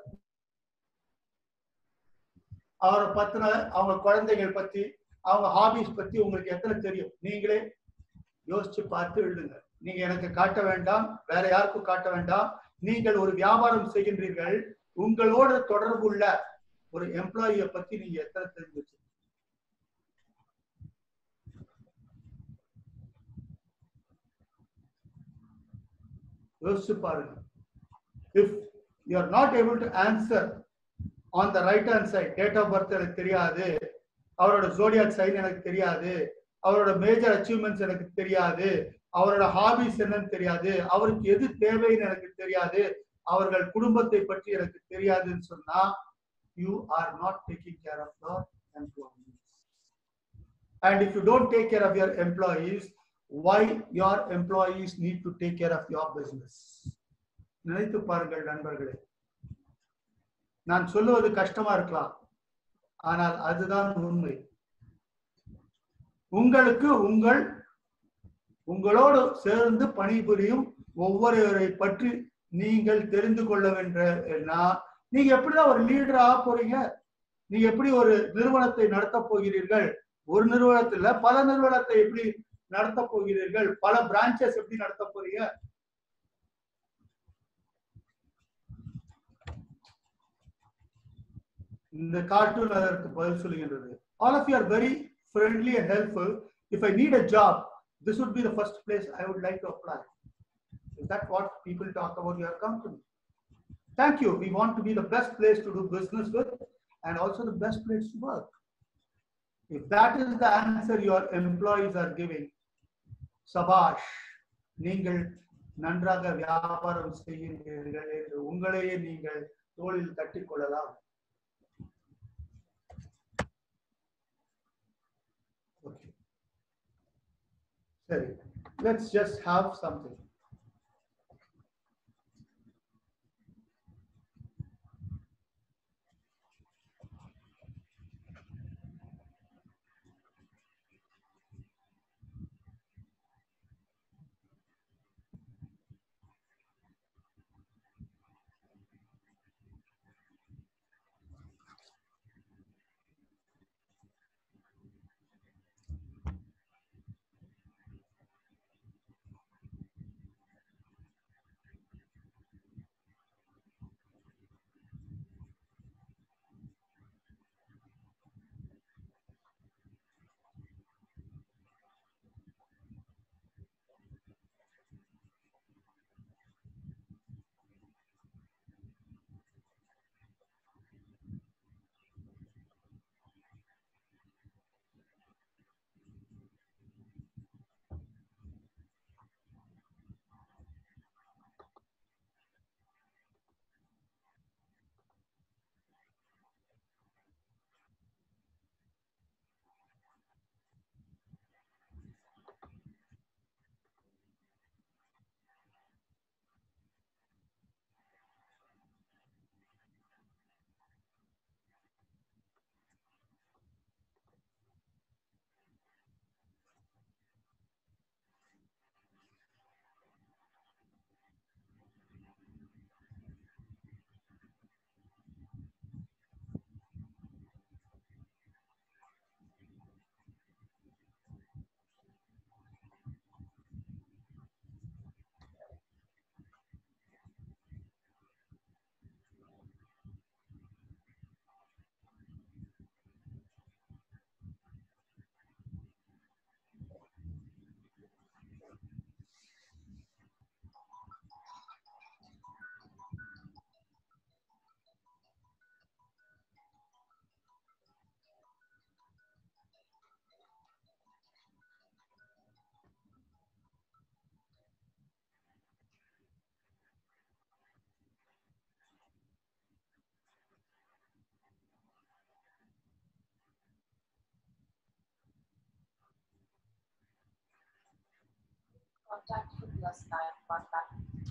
அவரை பத்தின அவங்க குழந்தைகள் பத்தி, அவங்க ஹாபிஸ் பத்தி உங்களுக்கு எத்தனை தெரியும் நீங்களே யோசிச்சு பார்த்து எழுதுங்க. நீங்க எனக்கு காட்ட வேண்டாம், வேற யாருக்கும் காட்ட வேண்டாம். நீங்கள் ஒரு வியாபாரம் செய்கின்றீர்கள், உங்களோட தொடர்புள்ள ஒரு எம்ப்ளாயியை பத்தி நீங்க எத்தனை தெரிஞ்சு வச்சு யோசிச்சு பாருங்க. If you are not able to answer on the right hand side, date of birth எனக்கு தெரியாது, அவரோட ஜோடியாக் சைன் எனக்கு தெரியாது, அவரோட மேஜர் அச்சீவ்மெண்ட்ஸ் எனக்கு தெரியாது, அவரோட ஹாபிஸ் என்னன்னு தெரியாது, அவருக்கு எது தேவைன்னு எனக்கு தெரியாது, அவர்கள் குடும்பத்தை பற்றி எனக்கு தெரியாதுன்னு சொன்னா, you are not taking care of your employees. And if you don't take care of your employees, why your employees need to take care of your business? நினைத்து பாருங்கள் நண்பர்களே. நான் சொல்லுவது கஷ்டமா இருக்கலாம், ஆனால் அதுதான் உண்மை. உங்களுக்கு உங்கள் உங்களோடு சேர்ந்து பணிபுரியும் ஒவ்வொருவரை பற்றி நீங்கள் தெரிந்து கொள்ள வேண்டிய, நீங்க எப்படிதான் ஒரு லீடர் ஆக போறீங்க, நீங்க எப்படி ஒரு நிறுவனத்தை நடத்த போகிறீர்கள், ஒரு நிறுவனத்துல பல நிறுவனத்தை எப்படி நடத்த போகிறீர்கள், பல பிரான்ச்சஸ் எப்படி நடத்த போறீங்க. இந்த கார்ட்டூன் அதற்கு பதில் சொல்லுகின்றது. All of you are very friendly and helpful. If I need a job, this would be the first place I would like to apply. Is that what people talk about your company? Thank you. We want to be the best place to do business with and also the best place to work. If that is the answer your employees are giving, சபாஷ், நீங்கள் நன்றாக வியாபாரம் செய்கின்றீர்கள் என்று உங்களையே நீங்கள் தோளில் தட்டிக் கொள்ளலாம். Okay. சரி, let's just have something. last time, one time.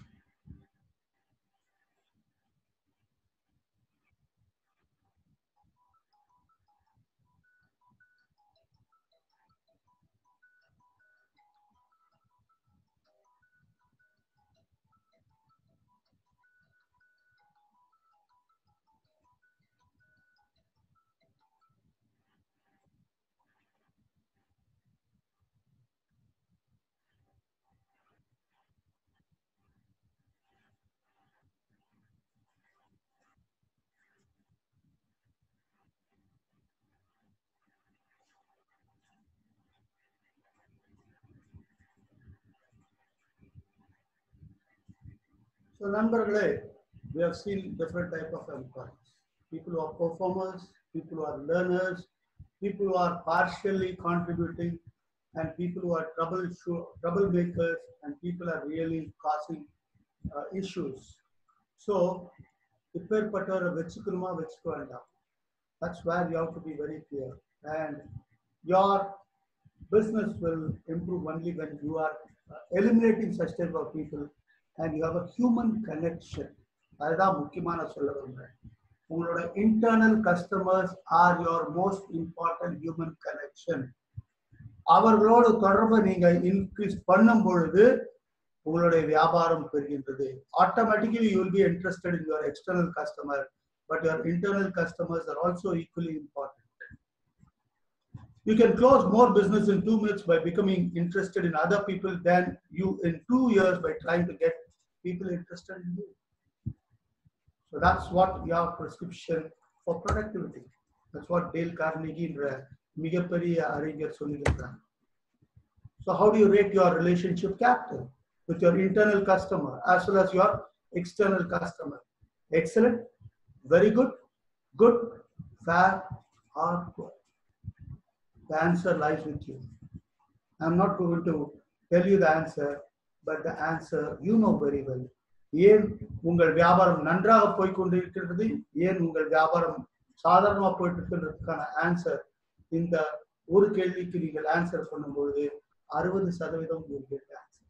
So, neighborhood, we have seen different type of employees. People who are performers, people who are learners, people who are partially contributing, and people who are trouble troublemakers, and people are really causing uh, issues. So, that's where you have to be very clear. And your business will improve only when you are uh, eliminating such type of people and you have a human connection. Internal customers are your most important human connection. அவர்களோடு தொடர்பை நீங்க increase பண்ணும் பொழுது உங்களுடைய வியாபாரம் பெருகின்றது. Automatically you will be interested in your external customer, but your internal customers are also equally important. You can close more business in two minutes by becoming interested in other people than you in two years by trying to get people interested in you. So that's what your prescription for productivity. That's what Dale Carnegie in Migapariya Aringer Sunilindran. So how do you rate your relationship capital with your internal customer as well as your external customer? Excellent, very good, good, fair, or poor? The answer lies with you. I'm not going to tell you the answer, but the answer you know very well. ஏன் உங்கள் வியாபாரம் நன்றாக போய் கொண்டிருக்கிறது, ஏன் உங்கள் வியாபாரம் சாதாரணமா போயிட்டு இருக்கிறதுக்கான ஆன்சர் இந்த ஒரு கேள்விக்கு நீங்கள் ஆன்சர் பண்ணும்போது அறுபது சதவீதம் உங்களுக்கு answer.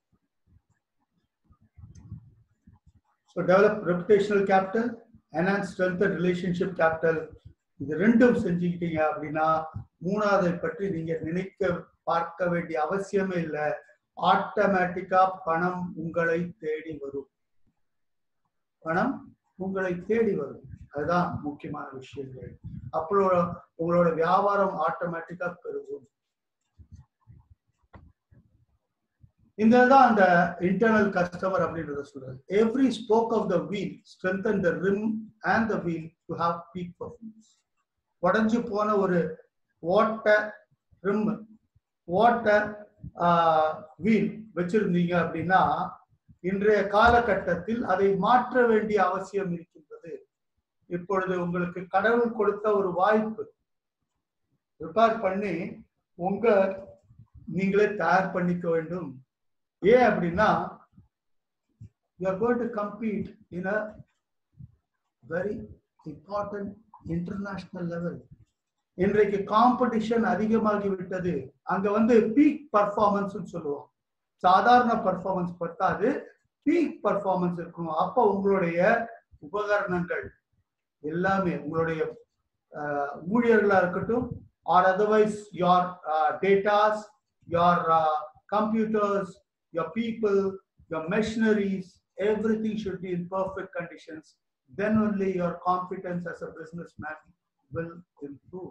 So develop reputational capital, enhance strength and relationship capital. இது ரெண்டும் செஞ்சுக்கிட்டீங்க அப்படின்னா மூணாவதை பற்றி நீங்க நினைக்க பார்க்க வேண்டிய அவசியமே இல்லை. ஆட்டோமேட்டிக்கா பணம் உங்களை தேடி வரும். பணம் உங்களை தேடி வரும். அதுதான் முக்கியமான விஷயங்கள். அப்போ உங்களோட வியாபாரம் ஆட்டோமேட்டிக்கா பெருகும். இந்ததான் அந்த இன்டர்னல் கஸ்டமர் அப்படின்றத சொல்றது. Every spoke of the wheel strengthen the rim and the wheel to have peak performance. உடைஞ்சு போன ஒரு ஓட்ட rim ஓட்ட வீல் வச்சிருந்தீங்க அப்படின்னா இன்றைய காலகட்டத்தில் அதை மாற்ற வேண்டிய அவசியம் இருக்கின்றது. இப்பொழுது உங்களுக்கு கடவுள் கொடுத்த ஒரு வாய்ப்பு, ரிப்பேர் பண்ணி உங்க நீங்களே தயார் பண்ணிக்க வேண்டும். ஏன் அப்படின்னா you are going to compete in a very important international level. இன்றைக்கு காம்படிஷன் அதிகமாகி விட்டது. அங்க வந்து பீக் பர்ஃபார்மன்ஸ் சொல்லுவோம். சாதாரண பர்ஃபார்மன்ஸ் பத்தாது, பீக் பர்ஃபார்மன்ஸ் இருக்கணும். அப்ப உங்களுடைய உபகரணங்கள் எல்லாமே உங்களுடைய ஊழியர்களா இருக்கட்டும், or otherwise your uh, datas, your uh, computers, your people, your machineries, everything should be in perfect conditions. Then only your competence as a businessman will improve.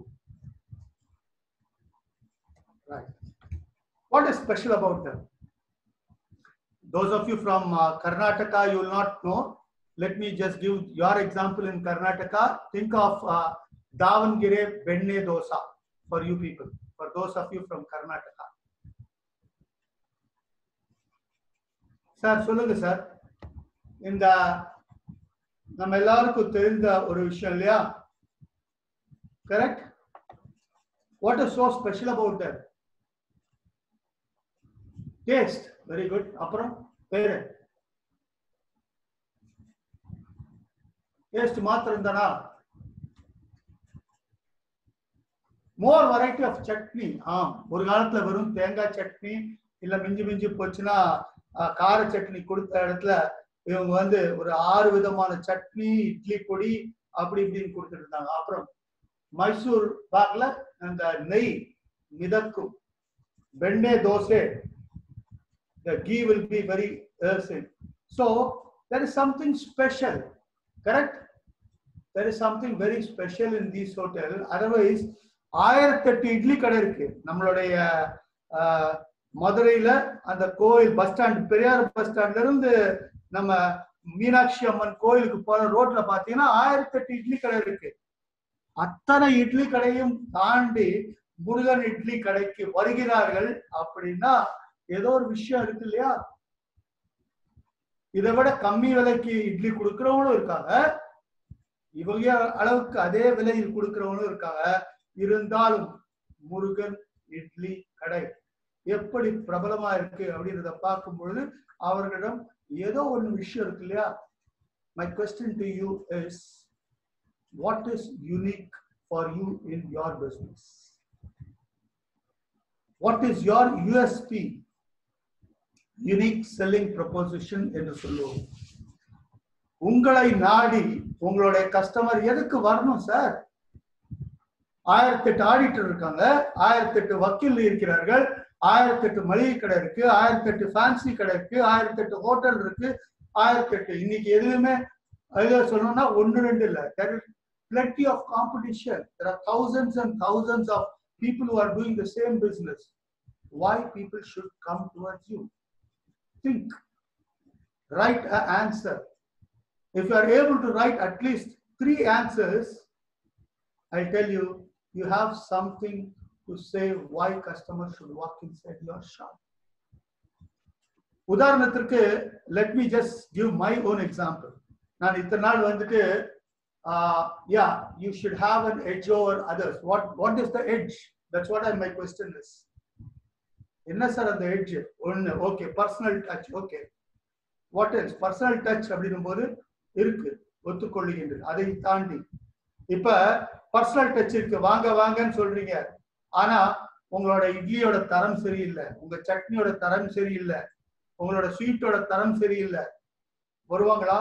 Right. What is special about them? Those of you from uh, Karnataka, you will not know. Let me just give your example in Karnataka. Think of uh, Davangere Benne Dosa for you people, for those of you from Karnataka. Sir, சொல்லுங்க sir. இந்த நம்ம எல்லாருக்கும் தெரிந்த ஒரு விஷயம் இல்லையா? Correct? What is so special about that? Taste. Very good. அப்புறம் பேரு டேஸ்ட் மாத்திரம் தானா? More variety of chutney. ஆ, ஒரு காலத்துல வெறும் தேங்காய் சட்னி இல்ல மிஞ்சி மிஞ்சி போச்சுன்னா கார சட்னி கொடுத்த இடத்துல இவங்க வந்து ஒரு ஆறு விதமான சட்னி, இட்லி பொடி அப்படி இப்படின்னு கொடுத்துட்டு இருந்தாங்க. அப்புறம் மைசூர் பாக்ல அந்த நெய் மிதக்கும், வெண்ணே dosa, the ghee will be very ersin. So there is something special, correct? There is something very special in this hotel. Otherwise ஆயிரத்தி எட்டு இட்லி கடை இருக்கு நம்மளுடைய மதுரையில. அந்த கோயில் பஸ் ஸ்டாண்ட், பெரியார் பஸ் ஸ்டாண்ட்ல இருந்து நம்ம மீனாட்சி அம்மன் கோயிலுக்கு போற ரோட்ல பாத்தீங்கன்னா ஆயிரத்தி எட்டு இட்லி கடை இருக்கு. அத்தனை இட்லி கடையும் தாண்டி முருகன் இட்லி கடைக்கு வருகிறார்கள் அப்படின்னா ஏதோ ஒரு விஷயம் இருக்கு இல்லையா? இதை விட கம்மி விலைக்கு இட்லி கொடுக்கிறவங்களும் இருக்காங்க, இவங்க அளவுக்கு அதே விலையில் கொடுக்கிறவங்களும் இருக்காங்க. இருந்தாலும் முருகன் இட்லி கடை எப்படி பிரபலமா இருக்கு அப்படின்றத பார்க்கும் பொழுது அவர்களிடம் ஏதோ ஒரு விஷயம் இருக்கு இல்லையா? My question to you is, what is unique for you in your business? What is your U S P, unique selling proposition என்று சொல்லுவோம். உங்களை நாடி உங்களுடைய கஸ்டமர் எதுக்கு வரணும் சார்? ஆயிரத்தி எட்டு ஆடிட்டர் இருக்காங்க, ஆயிரத்தி எட்டு வக்கீல் இருக்கிறார்கள், ஆயிரத்தி எட்டு மளிகை கடை இருக்கு, ஆயிரத்தி எட்டு ஃபேன்சி கடை இருக்கு, ஆயிரத்தி எட்டு ஹோட்டல் இருக்கு, ஆயிரத்தி எட்டு இன்னைக்கு எதுவுமே சொல்லணும்னா ஒன்னு ரெண்டு இல்ல. There is plenty of competition. There are thousands and thousands of people who are doing the same business. Why people should come towards you? Think. Write an answer. If you are able to write at least three answers, I'll tell you, you have something to say why customers should walk inside your shop. உதாரணத்திற்கு, let me just give my own example. நான் இத்தனை நாள் வந்துட்டு uh, yeah, you should have an edge over others. What what is the edge? That's what I, my question is. என்ன sir அந்த edge? ஒன்னு, okay, personal touch, okay. What else? Personal touch அப்படினும் போது இருக்கு, ஒத்துக்கொள்ளுகின்றது. அதை தாண்டி இப்ப பர்சனல் டச் இருக்கு, வாங்க வாங்கன்னு சொல்றீங்க, ஆனா உங்களோட இட்லியோட தரம் சரியில்லை, உங்க சட்னியோட தரம் சரியில்லை, உங்களோட ஸ்வீட்டோட தரம் சரியில்லை, வருவாங்களா?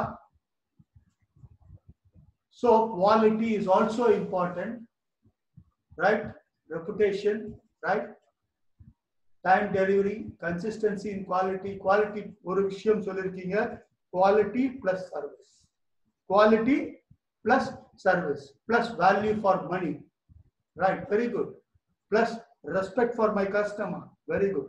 So quality is also important, right? Reputation, right? Time delivery, consistency in quality. Quality ஒரு விஷயம் சொல்லிருக்கீங்க, quality plus service, quality plus service plus value for money, right? Very good. Plus respect for my customer, very good.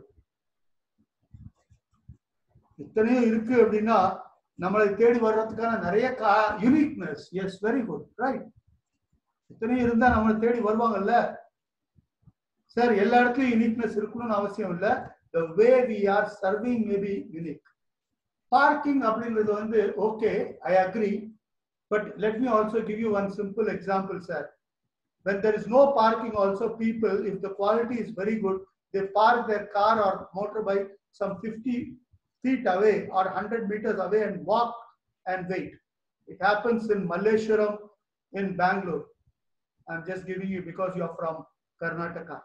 இத்தனையும் இருக்கு அப்படின்னா நம்மளை தேடி வர்றதுக்கான நிறைய uniqueness. Yes, very good, right. இத்தனையும் இருந்தா நம்மளை தேடி வருவாங்கல்ல சார். எல்லா இடத்துலயும் யூனிக்னஸ் இருக்கணும்னு அவசியம் இல்லை. The way we are serving may be unique. Parking அப்படிங்கிறது வந்து okay, I agree. But let me also give you one simple example, sir. When there is no parking also, people, if the quality is very good, they park their car or motorbike some fifty feet away or one hundred meters away and walk and wait. It happens in Malleshwaram, in Bangalore. I'm just giving you because you are from Karnataka.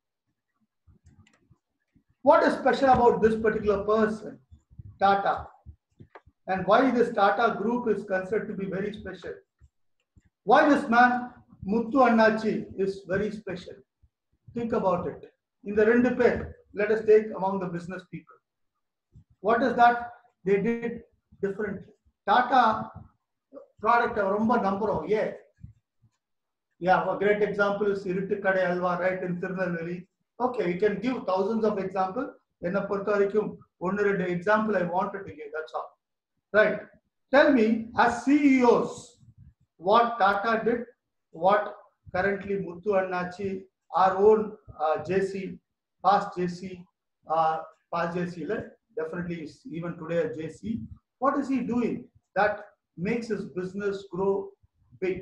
What is special about this particular person, Tata? And why this Tata group is considered to be very special? Why this man, Muthu Annachi, is very special? Think about it. In the rendu per, let us take among the business people. What is that they did differently? Tata product romba number of, yeah. Yeah, a great example is Iruttu Kadai Alva, right, in Tirunelveli. Okay, you can give thousands of examples. Enna portha varaikum one rendu example I wanted to give, that's all. Right. Tell me, as C E Os, what Tata did, what currently Muthu Annachi, our own uh, J C, past J C, uh, past J C, definitely is even today a J C. What is he doing that makes his business grow big?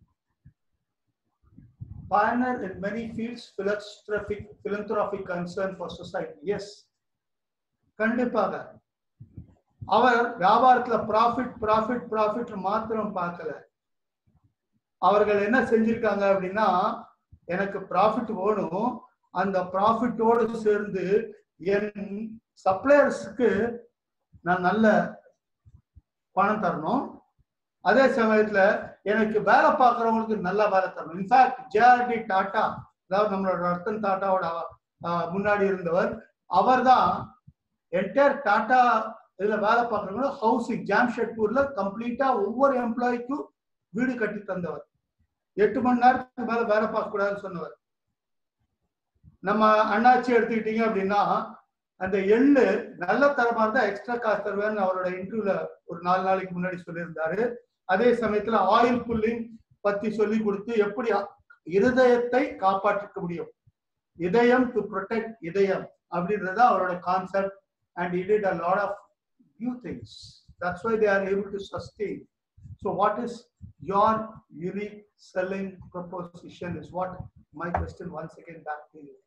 Pioneer in many fields, philanthropic, philanthropic concern for society. Yes. Kandipaga. அவர் வியாபாரத்துல profit profit profit மாத்திரம் பார்க்கல. அவர்கள் என்ன செஞ்சிருக்காங்க அப்படின்னா, எனக்கு profit வேணும், அந்த ப்ராஃபிட்டோடு சேர்ந்து என் சப்ளையர்ஸுக்கு நான் நல்ல பணம் தரணும், அதே சமயத்துல எனக்கு வேலை பார்க்கறவங்களுக்கு நல்ல வேலை தரணும். இன்ஃபேக்ட் ஜேஆர்டி டாடா, அதாவது நம்மளோட ரத்தன் டாட்டாவோட முன்னாடி இருந்தவர், அவர் தான் என்டையர் டாடா இதுல வேலை பார்க்கறவங்க ஹவுசிங் ஜாம்ஷெட்பூர்ல கம்ப்ளீட்டா ஒவ்வொரு எம்ப்ளாய்க்கும் வீடு கட்டி தந்தவர். எட்டு மணி நேரத்துக்கு மேல வேலை பார்க்க கூடாதுன்னு சொன்னவர். நம்ம அண்ணாச்சி எடுத்துக்கிட்டீங்க அப்படின்னா அந்த எள்ளு நல்ல தரமா இருந்தா எக்ஸ்ட்ரா காசு தருவேன்னு அவரோட இன்டர்வியூல ஒரு நாலு நாளைக்கு முன்னாடி சொல்லியிருந்தாரு. அதே சமயத்துல ஆயில் புல்லிங் பத்தி சொல்லி கொடுத்து எப்படி இருதயத்தை காப்பாற்றிக்க முடியும், இதயம் டு ப்ரொடெக்ட் இதயம் அப்படின்றது அவரோட concept. and he did a lot of new things. That's why they are able to sustain. So what is your unique selling proposition is what my question once again back to you.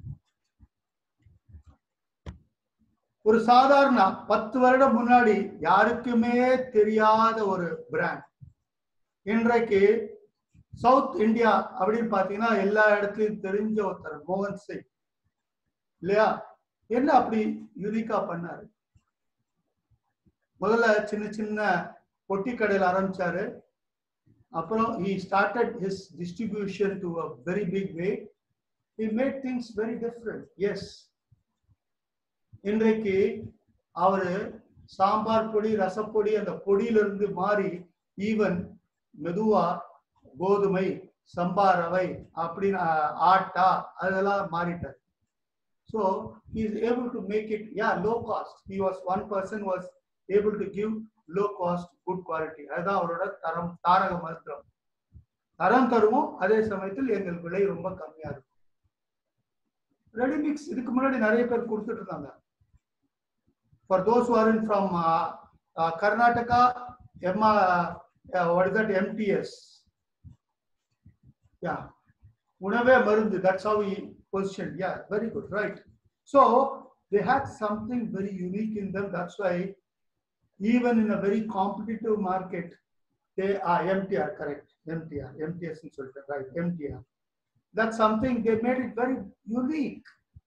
ஒரு சாதாரண பத்து வருடம் முன்னாடி யாருக்குமே தெரியாத ஒரு brand இன்றைக்கு south India அப்படின்னு பாத்தீங்கன்னா எல்லா இடத்துலயும் தெரிஞ்ச ஒருத்தர் மோகன் சிங் இல்லையா? என்ன அப்படி யூனிக்கா பண்ணாரு? முதல்ல சின்ன சின்ன பொட்டி கடையில் ஆரம்பிச்சாரு. அப்புறம் he started his distribution to a very big way. He made things very different. Yes. இன்றைக்கு அவரு சாம்பார் பொடி, ரசப்பொடி, அந்த பொடியிலிருந்து மாறி ஈவன் மெதுவா கோதுமை, சம்பா ரவை அப்படின்னு ஆட்டா அதெல்லாம் மாறிட்டார். So he is able to make it, yeah, low cost. He was one person was able to give low cost, good quality. அதுதான் அவரோட தரம், தாரக மந்திரம். தரம் தருவோம், அதே சமயத்தில் எங்கள் விலை ரொம்ப கம்மியா இருக்கும். ரெடிமிக்ஸ் இதுக்கு முன்னாடி நிறைய பேர் கொடுத்துட்டு இருந்தாங்க. For those who are in from uh, uh, Karnataka, Emma, uh, what is that, M T S? Yeah, unave marundu, that's how he positioned. Yeah, very good, right? So they had something very unique in them. That's why even in a very competitive market, they are M T R, correct? M T R, M T S in Sultan, right? M T R. That's something they made it very unique.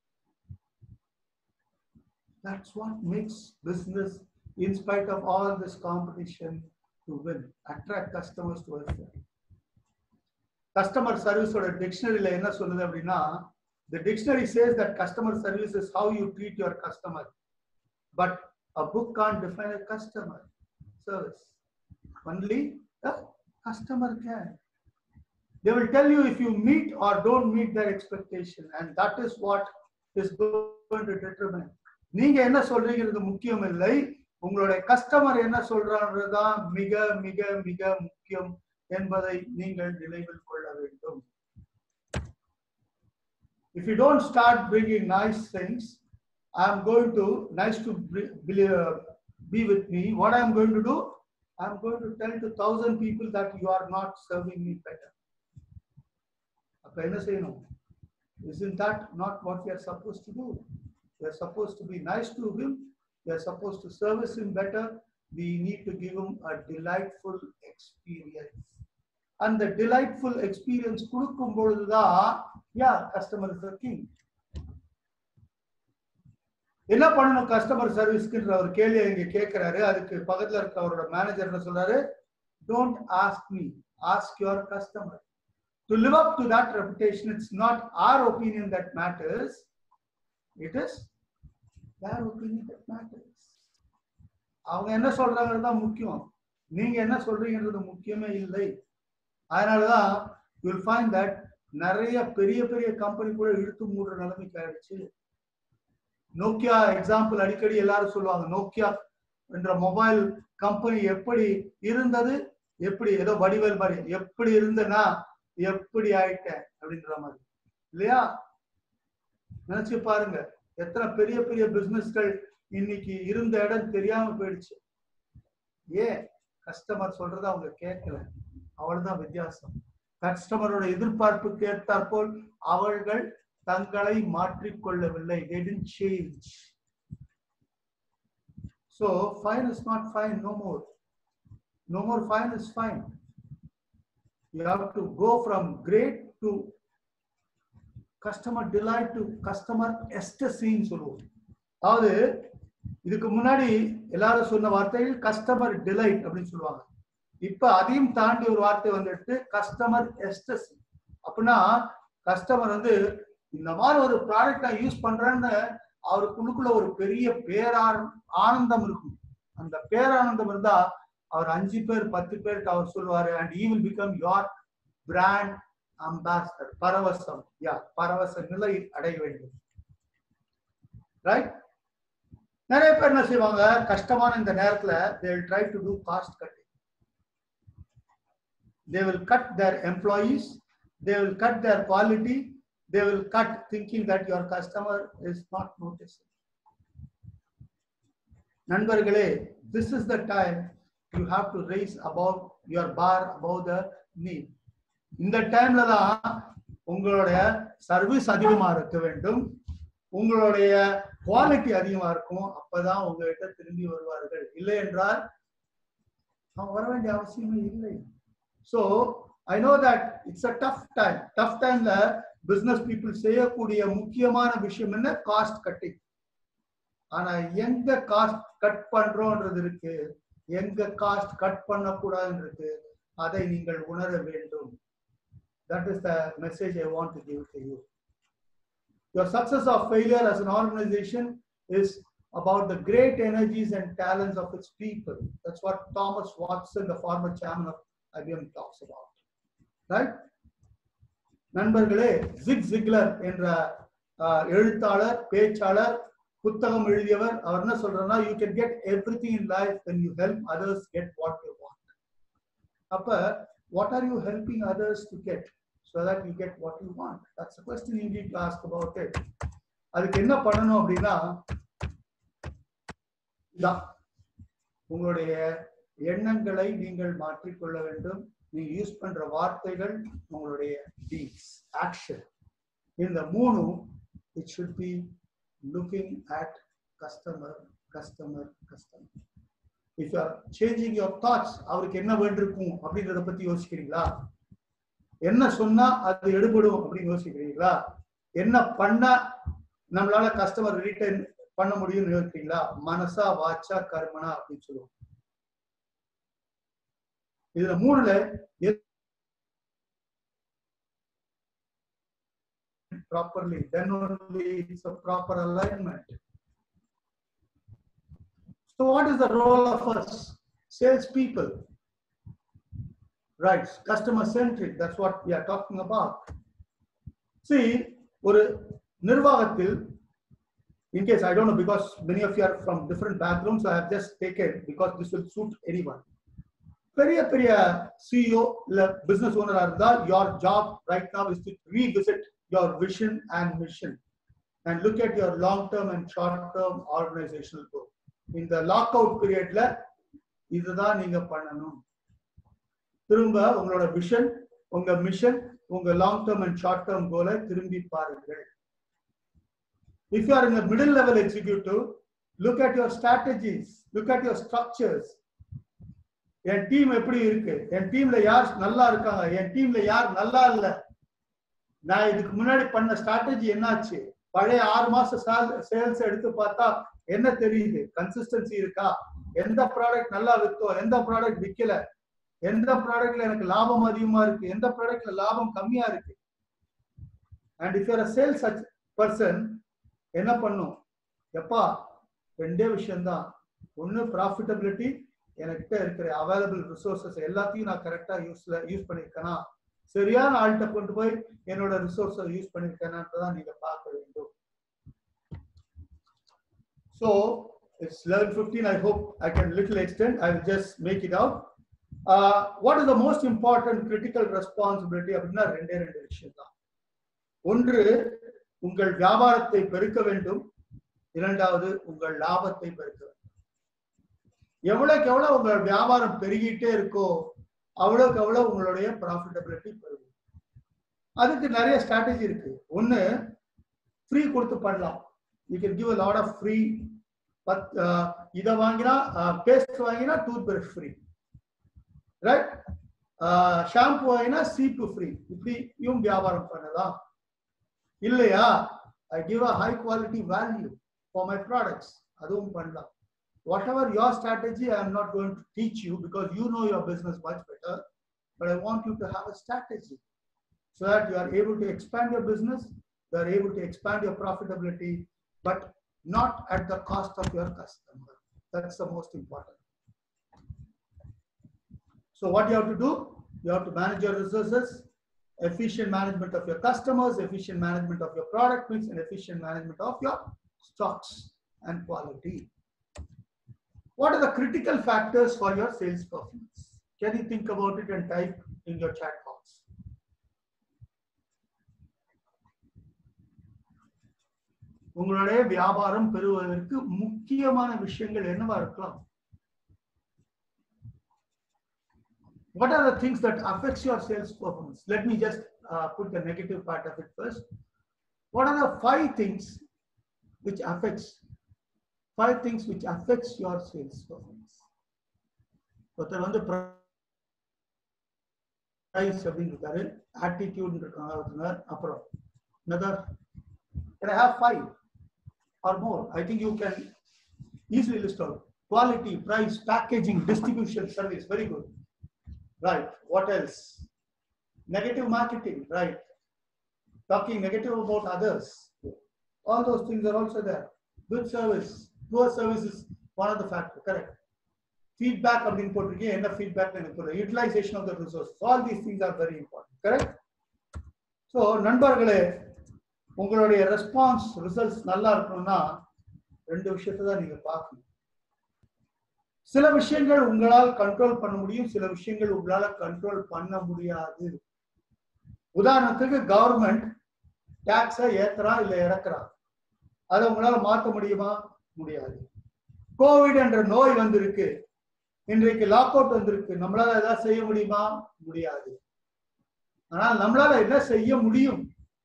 That's what makes business, in spite of all this competition, to win, attract customers to us. Customer service or a dictionary la enna solludu appadina, the dictionary says that customer service is how you treat your customer, but a book can't define a customer service. Only the customer can. They will tell you if you meet or don't meet their expectation, and that is what is going to determine. நீங்க என்ன சொல்றீங்கிறது முக்கியம் இல்லை, உங்களுடைய customer என்ன சொல்றான்றதுதான் மிக மிக மிக முக்கியம் என்பதை நீங்கள் நினைவில் கொள்ள வேண்டும். If you don't start bringing nice things, I am going to nice to be, uh, be with me. What I am going to do? I am going to tell to thousand people that you are not serving me better. அப்ப என்ன செய்யணும்? Isn't that not what we are supposed to do? We are supposed to be nice to him. We are supposed to service him better. We need to give him a delightful experience. And the delightful experience kudukum poludha, yeah, customer is the king. என்ன பண்ணணும் customer சர்வீஸ்க்குன்ற ஒரு கேள்வி இங்க கேட்கிறாரு. அதுக்கு பக்கத்துல இருக்க அவரோட மேனேஜர் என்ன சொல்றாரு? Don't ask me, ask your customer. To live up to that reputation, it's not our opinion that matters. It is their opinion that matters. அவங்க என்ன சொல்றாங்கிறது தான் முக்கியம், நீங்க என்ன சொல்றீங்கிறது முக்கியமே இல்லை. அதனாலதான் you will find that நிறைய பெரிய பெரிய கம்பெனி கூட இழுத்து மூடுற நிலைமைக்கு ஆயிடுச்சு. நோக்கியா எக்ஸாம்பிள் அடிக்கடி எல்லாரும் சொல்லுவாங்க. நோக்கியா என்ற மொபைல் கம்பெனி எப்படி இருந்தது, எப்படி ஏதோ வடிவேல் மாதிரி எப்படி இருந்தனா எப்படி ஆயிட்டேன் அப்படின்ற மாதிரி இல்லையா? நினைச்சு பாருங்க, எத்தனை பெரிய பெரிய பிசினஸ்கள் இன்னைக்கு இருந்த இடம் தெரியாம போயிடுச்சு. ஏன்? கஸ்டமர் சொல்றத அவங்க கேட்கல, அவ்வளவுதான் வித்தியாசம். கஸ்டமரோட எதிர்பார்ப்பு கேட்டாற்போல் அவர்கள் தங்களை மாற்றிக்கொள்ளவில்லை. They didn't change. So fine is not fine no more. No more fine is fine. You have to go from great to customer delight to customer ecstasy சொல்லுவோம். அதாவது இதுக்கு முன்னாடி எல்லாரும் சொன்ன வார்த்தைகள் கஸ்டமர் டிலைட் அப்படின்னு சொல்லுவாங்க. இப்ப அதையும் தாண்டி ஒரு வார்த்தை வந்துட்டு கஸ்டமர் எஸ்டசி. அப்படின்னா கஸ்டமர் வந்து இந்த மாதிரி ஒரு ப்ராடக்ட் நான் யூஸ் பண்றேன்னு அவருக்குள்ளுக்குள்ள ஒரு பெரிய பேரான ஆனந்தம் இருக்கும். அந்த பேரானந்தம் இருந்தா அவர் அஞ்சு பேர் பத்து பேருக்கு அவர் சொல்லுவாரு and he will become your brand ambassador. பரவசம், யா பரவச நிலை அடைய வேண்டும். ரைட்? நிறைய பேர் என்ன செய்வாங்க, கஷ்டமான இந்த நேரத்துல they will try to do cost cutting. They will cut their employees, they will cut their quality, they will cut thinking that your customer is not noticing. நண்பர்களே, this is the time you have to raise above your bar, above the need. இந்த டைம்ல தான் உங்களுடைய service அதிகமா இருக்க வேண்டும், உங்களுடைய quality அதிகமா இருக்கும். அப்பதான் உங்ககிட்ட திரும்பி வருவார்கள். இல்லை என்றால் அவங்க வர வேண்டிய அவசியமே இல்லை. So I know that it's a tough time. Tough timeல business people செய்யக்கூடிய முக்கியமான விஷயம் என்ன? Cost cutting. ஆனா எங்க காஸ்ட் கட் பண்றோம்ன்றது இருக்கு, எங்க காஸ்ட் கட் பண்ணக்கூடாதுன்னு இருக்கு. அதை நீங்கள் உணர வேண்டும். That is the message I want to give to you. Your success or failure as an organization is about the great energies and talents of its people. That's what Thomas Watson, the former chairman of I B M, talks about. Right? நண்பர்களே, Zig Ziglar என்ற எழுத்தாளர், பேச்சாளர், புத்தகம் எழுதியவர், அவர் என்ன சொல்றாருன்னா, you can get everything in life when you help others get what they want. அப்ப what are you helping others to get so that you get what you want? That's the question you need to ask about it. அதுக்கு என்ன பண்ணணும் அப்படின்னா, உங்களுடைய எண்ணங்களை நீங்கள் மாற்றிக்கொள்ள வேண்டும். நீங்க யூஸ் பண்ற வார்த்தைகள், உங்களுடைய டீட்ஸ், ஆக்ஷன், இந்த மூணு it should be looking at customer, customer, customer. If you are changing your thoughts, அவருக்கு என்ன வேண்டிருக்கும் அப்படின்றத பத்தி யோசிக்கிறீங்களா? என்ன சொன்னா அது எடுபடும் அப்படின்னு யோசிக்கிறீங்களா? என்ன பண்ணா நம்மளால கஸ்டமர் ரிட்டர்ன் பண்ண முடியும்னு யோசிக்கிறீங்களா? மனசா, வாச்சா, கர்மனா அப்படின்னு சொல்லுவோம். இதுல மூணுல properly, then only it's a proper alignment. So what is the role of us sales people? Right, customer centric, that's what we are talking about. See, ஒரு நிர்வாகத்தில், in case I don't know, because many of you are from different backgrounds, so I have just taken because this will suit anyone. பெரிய பெரிய C E O இல்ல business owner இருந்தா, your job right now is to revisit your vision and mission and look at your long term and short term organizational goal. In the lockout periodல இதுதான் நீங்க பண்ணணும். திரும்ப உங்களோட vision, உங்க mission, உங்க long term and short term கோலை திரும்பி பாருங்கள். If you are in the middle level executive, look at your strategies, look at your structures. என் டீம் எப்படி இருக்கு, என் டீம்ல யார் நல்லா இருக்காங்க, என் டீம்ல யார் நல்லா இல்ல, நான் இதுக்கு முன்னாடி பண்ண ஸ்ட்ராட்டஜி என்னாச்சு, பழைய ஆறு மாச சேல்ஸ் எடுத்து பார்த்தா என்ன தெரியுது, கன்சிஸ்டன்சி இருக்கா, எந்த ப்ராடக்ட் நல்லா விற்கோ, எந்த ப்ராடக்ட் விற்கல, எந்த ப்ராடக்ட்ல எனக்கு லாபம் அதிகமா இருக்கு, எந்த ப்ராடக்ட்ல லாபம் கம்மியா இருக்கு. And if you are a sales person, என்ன பண்ணும், எப்பா ரெண்டே விஷயம்தான், ஒன்னு ப்ராஃபிட்டபிலிட்டி, என்கிட்ட இருக்கிற அவைலபிள் ரிசோர்சஸ் எல்லாத்தையும் நான் கரெக்டா யூஸ்ல யூஸ் பண்ணிருக்கேனா, சரியான ஆள்கிட்ட கொண்டு போய் என்னோட ரிசோர்ஸை யூஸ் பண்ணிருக்கேனான்றதான் நீங்க பார்க்க வேண்டும். So it's eleven fifteen. I hope I can little extend. I will just make it out. Uh, what is the most important critical responsibility? அப்படின்னா ரெண்டே ரெண்டு விஷயம் தான். ஒன்று, உங்கள் வியாபாரத்தை பெருக்க வேண்டும். இரண்டாவது, உங்கள் லாபத்தை பெருக்க வேண்டும். எவ்வளவுக்கு எவ்வளவு உங்கள் வியாபாரம் பெருகிட்டே இருக்கோ அவ்வளவுக்கு எவ்வளவு உங்களுடைய ப்ராஃபிட்டபிலிட்டி பெருகும். அதுக்கு நிறைய ஸ்ட்ராட்டஜி இருக்கு. ஒன்னு, ஃப்ரீ கொடுத்து பண்ணலாம். You can give a lot of free. But இதை வாங்கினா பேஸ்ட் வாங்கினா tooth brush free, right? Shampoo வாங்கினா சீப்பு ஃப்ரீ. இப்படியும் வியாபாரம் பண்ணலாம். இல்லையா, I give a high quality value for my products, அதுவும் பண்ணலாம். whatever your strategy, I am not going to teach you because you know your business much better. But I want you to have a strategy so that you are able to expand your business, you are able to expand your profitability, but not at the cost of your customer. That's the most important. So what you have to do, you have to manage your resources, efficient management of your customers, efficient management of your product mix, and efficient management of your stocks and quality. What are the critical factors for your sales performance? Can you think about it and type in your chat box? உங்களுடைய வியாபாரம் பெறுவதற்கு முக்கியமான விஷயங்கள் என்னவா இருக்கலாம்? What are the things that affects your sales performance? Let me just uh, put the negative part of it first. What are the five things which affects five things which affects your sales performance? ஒருத்தர் வந்து price அப்படின்னு இருக்காரு, attitude இருக்காங்க, அப்புறம் another. Can I have five or more? I think you can easily list out. Quality, price, packaging, distribution, service. Very good. Right. What else? Negative marketing. Right. Talking negative about others. All those things are also there. Good service. Poor service is one of the factors. Correct. Feedback of input. Enough feedback. Utilization of the resources. All these things are very important. Correct. So, நண்பர்களே, உங்களுடைய response results நல்லா இருக்கணும்னா ரெண்டு விஷயத்தை தான் நீங்க பார்க்கணும். சில விஷயங்கள் உங்களால் கண்ட்ரோல் பண்ண முடியும், சில விஷயங்கள் உங்களால கண்ட்ரோல் பண்ண முடியாது. உதாரணத்துக்கு கவர்மெண்ட் டாக்ஸை ஏத்துறா இல்ல இறக்குறா, அதை உங்களால மாற்ற முடியுமா? முடியாது. கோவிட் என்ற நோய் வந்திருக்கு, இன்றைக்கு லாக் அவுட் வந்திருக்கு, நம்மளால ஏதாவது செய்ய முடியுமா? முடியாது. ஆனால் நம்மளால என்ன செய்ய முடியும்?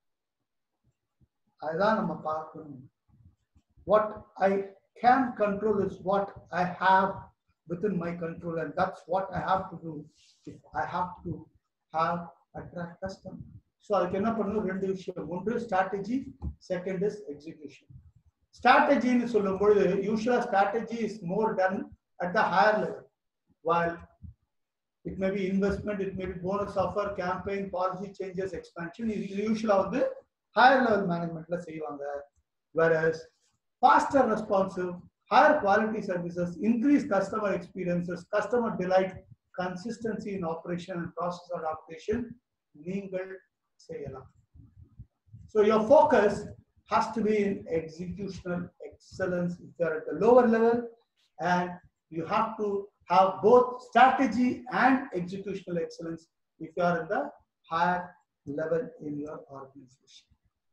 அதுதான் நம்ம பார்க்கணும். What I can control is what I have within my control, and that's what I have to do if I have to have attract customer. So அதுக்கு என்ன பண்ணணும்? ரெண்டு விஷயம். ஒன்று strategy, second is execution. Strategy ன்னு சொல்லும்போது usually strategy is more done at the higher level, while it may be investment, it may be bonus offer, campaign, policy changes, expansion. Usually வந்து higher level management la seivanga, whereas faster responsive, higher quality services, increased customer experiences, customer delight, consistency in operation and process adaptation neengal seyalam. So your focus has to be in executional excellence if you are at the lower level, and you have to have both strategy and executional excellence if you are in the higher level in your organization.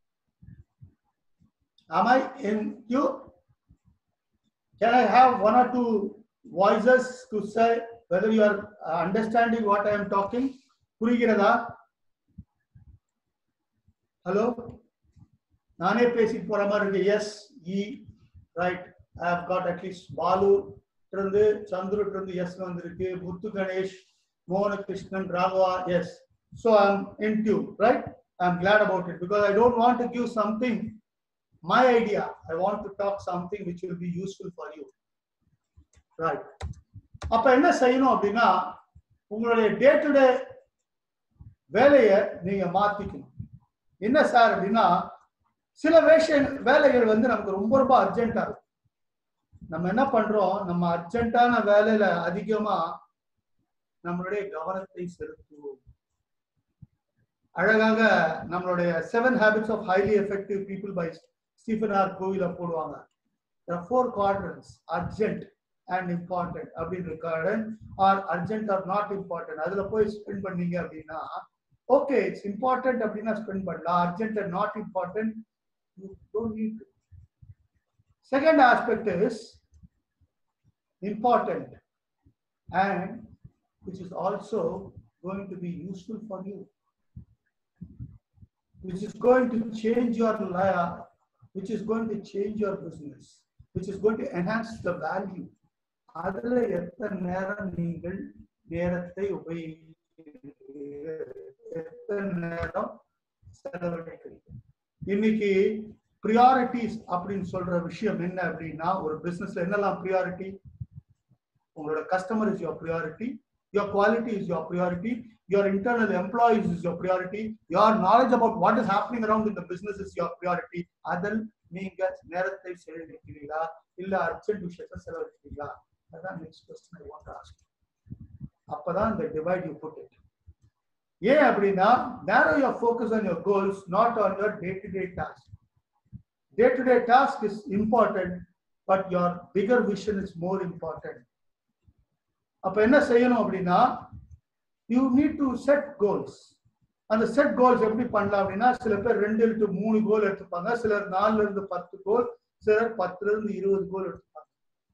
Am I in you? Can I have one or two voices to say whether you are understanding what I am talking? Purigirada? Hello? Nane pesi poramarike. Yes, E. Right. I have got at least Balu, Trundu, Chandru Trundu, yes, Mandirike, Muthu Ganesh, Mohan Krishnan, Raghav. Yes. So I am in tune, right? I am glad about it because I don't want to give something. My idea, I want to talk something which will be useful for you. Right. அப்ப என்ன செய்யணும் அப்படின்னா, உங்களுடைய day to day வேலையை நீங்க மாத்திக்கணும். என்ன sir அப்படின்னா, சில விஷய வேலைகள் வந்து நமக்கு ரொம்ப ரொம்ப அர்ஜென்டா இருக்கும். நம்ம என்ன பண்றோம், நம்ம அர்ஜென்டான வேலையில அதிகமா நம்மளுடைய கவனத்தை செலுத்துவோம். அழகாக நம்மளுடைய seven habits of highly effective people by Stephen R. Covey போடுவாங்க. There are four quadrants: urgent and important அப்படின்னு quadrant, or urgent or not important. அதுல போய் ஸ்பெண்ட் பண்ணீங்க அப்படின்னா, okay, it's important அப்படின்னா ஸ்பெண்ட் பண்ணலாம். Urgent and not important, you don't need to. Second aspect is important, and which is also going to be useful for you, which is going to change your life, which is going to change your business, which is going to enhance the value. அதுல எத்தனை நேரம் நீங்கள் நேரத்தை உபயோகிக்கிறீர்கள், எத்தனை நேரம் செலவழிக்கிறீர்கள். இன்னைக்கு priorities அப்படின்னு சொல்ற விஷயம் என்ன அப்படின்னா, ஒரு பிசினஸ்ல என்னெல்லாம் priority? உங்களோட customer is your priority, your quality is your priority, your internal employees is your priority, your knowledge about what is happening around in the business is your priority. அதில் நீங்க நேரத்தை செலவழிக்கிறீங்களா இல்ல அர்ஜென்ட் விஷயத்தை செலவழிக்கிறீங்களா? அதான் next question I want to ask. அப்பதான் the divide you put it. ஏன் அப்படின்னா, narrow your focus on your goals, not on your day-to-day task. Day-to-day task is important, but your bigger vision is more important. அப்ப என்ன செய்யணும் அப்படின்னா, you need to set goals. அந்த set goals எப்படி பண்ணலாம் அப்படின்னா, சில பேர் ரெண்டு டு மூணு கோல் எடுத்துப்பாங்க, சிலர் நாலுல இருந்து பத்து கோல், சிலர் பத்துல இருந்து இருபது கோல் எடுத்துப்பாங்க.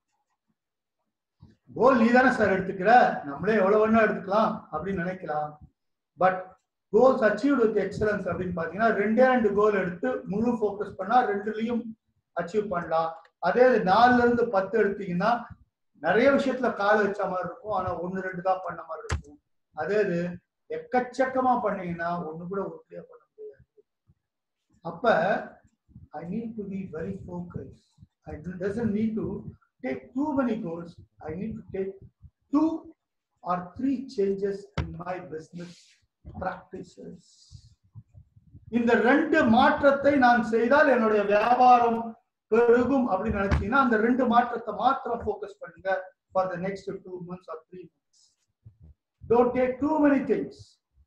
கோல் நீ தானே சார் எடுத்துக்கிற, நம்மளே எவ்வளவு வேணா எடுத்துக்கலாம் அப்படின்னு நினைக்கலாம். But goals achieve with excellence அப்படின்னு பாத்தீங்கன்னா, ரெண்டே ரெண்டு கோல் எடுத்து முழு ஃபோக்கஸ் பண்ணா ரெண்டுலயும் அச்சீவ் பண்ணலாம். அதே நாலுல இருந்து பத்து எடுத்தீங்கன்னா நிறைய விஷயத்துல கால வச்ச மாதிரி இருக்கும், ஆனா ஒன்னு ரெண்டு தான் பண்ண மாதிரி இருக்கும். அதே இது எக்கச்சக்கமா பண்ணீங்கன்னா ஒண்ணு கூட உறுதியா பண்ண முடியாது. அப்ப I need to be very focused. I doesn't need to take too many goals. I need to take two or three changes in my business practices. இந்த ரெண்டு மாற்றத்தை நான் செய்தால் என்னுடைய வியாபாரம் பெருகும் அப்படின்னு நினைச்சீங்கன்னா, அந்த ரெண்டு மாற்றத்தை மாத்திரம் ஃபோக்கஸ் பண்ணுங்க for the next two months or three months. Don't take too many things.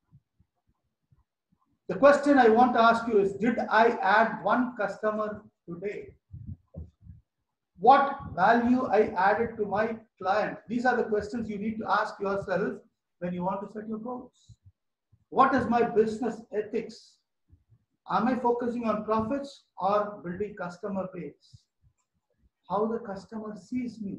The question I want to ask you is, did I add one customer today? What value I added to my client? These are the questions you need to ask yourself when you want to set your goals. What is my business ethics? Am I focusing on profits or building customer base? How the customer sees me?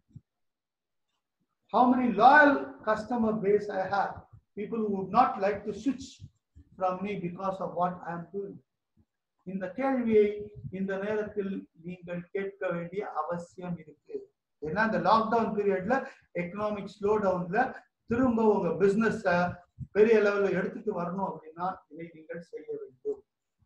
How many loyal customer base I have? People who would not like to switch from me because of what I am doing. இந்த கேள்வியை இந்த நேரத்தில் நீங்கள் கேட்க வேண்டிய அவசியம் இருக்கு. ஏன்னா இந்த லாக்டவுன் பீரியட்ல எக்கனாமிக் ஸ்லோ டவுன்ல திரும்ப உங்க பிசினஸ் பெரிய லெவல்ல எடுத்துட்டு வரணும் அப்படின்னா இதை நீங்கள் செய்ய வேண்டும்.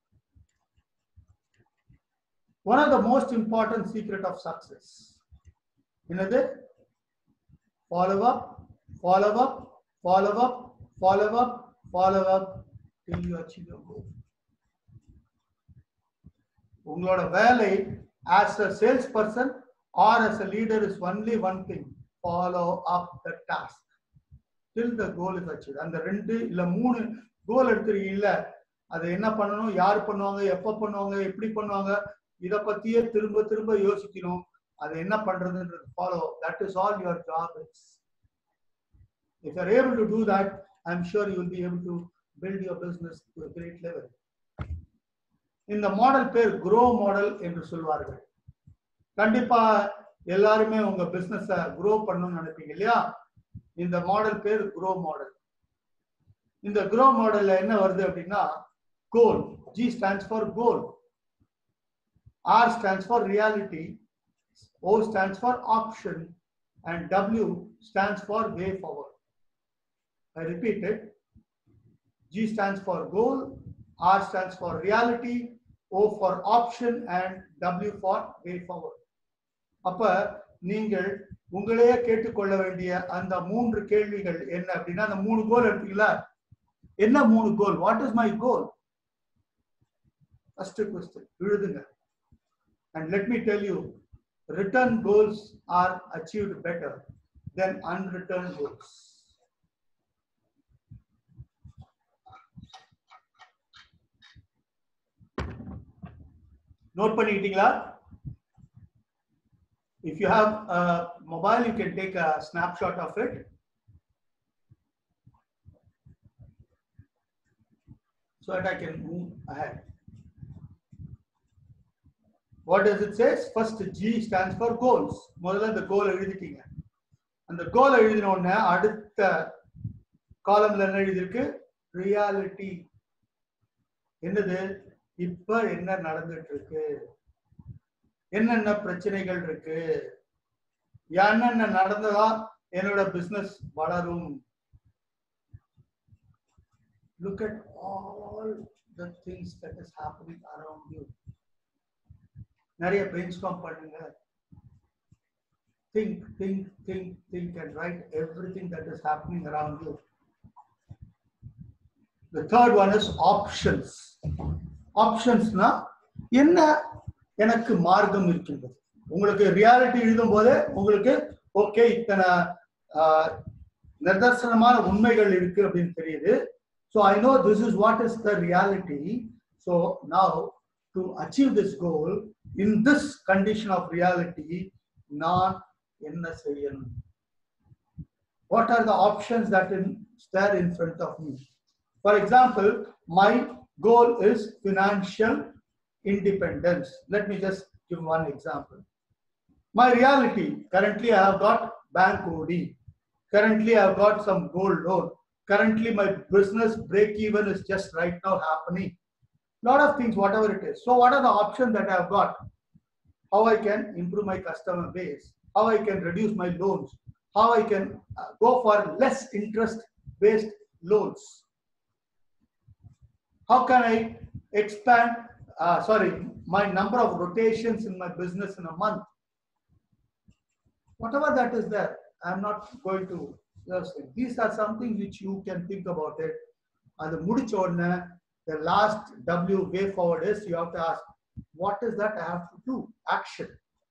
One of the most important secret of success, என்னது? Follow up, follow up, follow up, follow up, follow up till you achieve your goal. உங்களோட வேலை as a salesperson or as a leader is only one thing: follow up the task till the goal is achieved. அந்த ரெண்டு இல்ல மூணு கோல் எடுத்துறீங்கல்ல, அதை என்ன பண்ணணும், யார் பண்ணுவாங்க, எப்ப பண்ணுவாங்க, எப்படி பண்ணுவாங்க, இத பத்தியே திரும்ப திரும்ப யோசிக்கணும். அது என்ன பண்றதுன்றது follow. That is all your job is. If you are able to do that, I am sure you will be able to build your business to a great level. இந்த மாடல் பேர் grow மாடல் என்று சொல்வார்கள். கண்டிப்பா எல்லாருமே உங்க பிசினஸ grow பண்ணணும்னு நினைப்பீங்க இல்லையா? இந்த மாடல் பேர் grow மாடல். இந்த grow மாடல்ல என்ன வருது அப்படின்னா, goal. G stands for goal. R stands for reality. O stands for option. And W stands for way forward. I repeat it. G stands for goal. R stands for reality. O for option and W for way forward. அப்ப நீங்கள் உங்களையே கேட்டுக்கொள்ள வேண்டிய அந்த மூன்று கேள்விகள் என்ன அப்படின்னா, அந்த மூணு கோல் எடுத்தீங்களா? என்ன மூணு goal? What is my goal? First question எழுதுங்க. And let me tell you, written goals are achieved better than unwritten goals. Note பண்ணிட்டீங்களா? If you have a mobile, you can take a snapshot of it. So that I can move ahead. What does it say? First, G stands for goals. முதல்ல இந்த கோல் எழுதிட்டீங்க. அந்த கோல் எழுதின உடனே அடுத்த காலம்ல என்ன எழுதிருக்கு? Reality. என்னது? இப்ப என்ன நடந்துட்டு இருக்கு, என்னென்ன பிரச்சனைகள் இருக்கு, என்னென்ன நடந்ததா என்னோட பிசினஸ் வளரும். Look at all the things that is happening around you. நிறைய brainstorm பண்ணுங்க. Think, think, think, think and write everything that is happening around you. The third one is options. Options na என்ன எனக்கு மார்க்கம் இருக்கின்றது. உங்களுக்கு reality எழுதும் போது உங்களுக்கு ஓகே இத்தனை நிதர்சனமான உண்மைகள் இருக்கு அப்படின்னு தெரியுது. So I know this is what is the reality. So now to achieve this goal in this condition of reality, நான் என்ன செய்யணும்? What are the options that in stand in front of me? For example, my goal is financial independence. Let me just give one example. My reality, currently I have got bank O D. Currently I have got some gold loan. Currently my business break even is just right now happening. Lot of things, whatever it is. So what are the options that I have got? How I can improve my customer base, how I can reduce my loans, how I can go for less interest based loans. How can I expand, uh, sorry, my number of rotations in my business in a month? Whatever that is there, I'm not going to just say. These are something which you can think about it. And the mudichodna, the last W way forward is you have to ask, what is that I have to do? Action.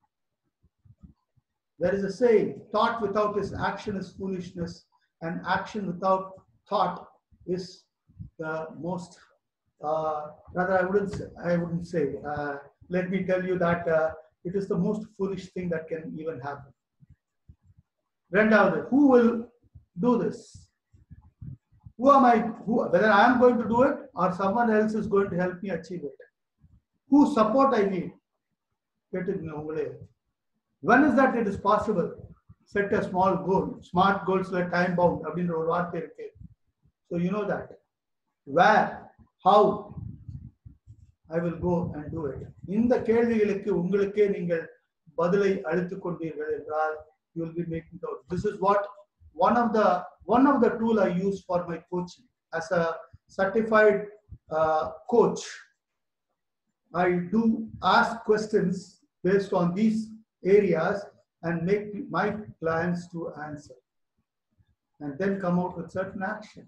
There is a saying, thought without this action is foolishness, and action without thought is the most, uh, rather I wouldn't say, I wouldn't say uh, let me tell you that uh, it is the most foolish thing that can even happen. Rendavathu, who will do this? Who am I? Who, whether I am going to do it or someone else is going to help me achieve it? Whose support I need? When is that it is possible? Set a small goal. Smart goals like time bound. So you know that. Where? How? I will go and do it. In the கேள்விகளுக்கு உங்களுக்கே நீங்கள் பதிலை அளித்துக் கொண்டீர்கள் என்றால் you will be making out. This is what one of the one of the tool I use for my coaching as a certified uh, coach. I do ask questions based on these areas and make my clients to answer and then come out with certain action.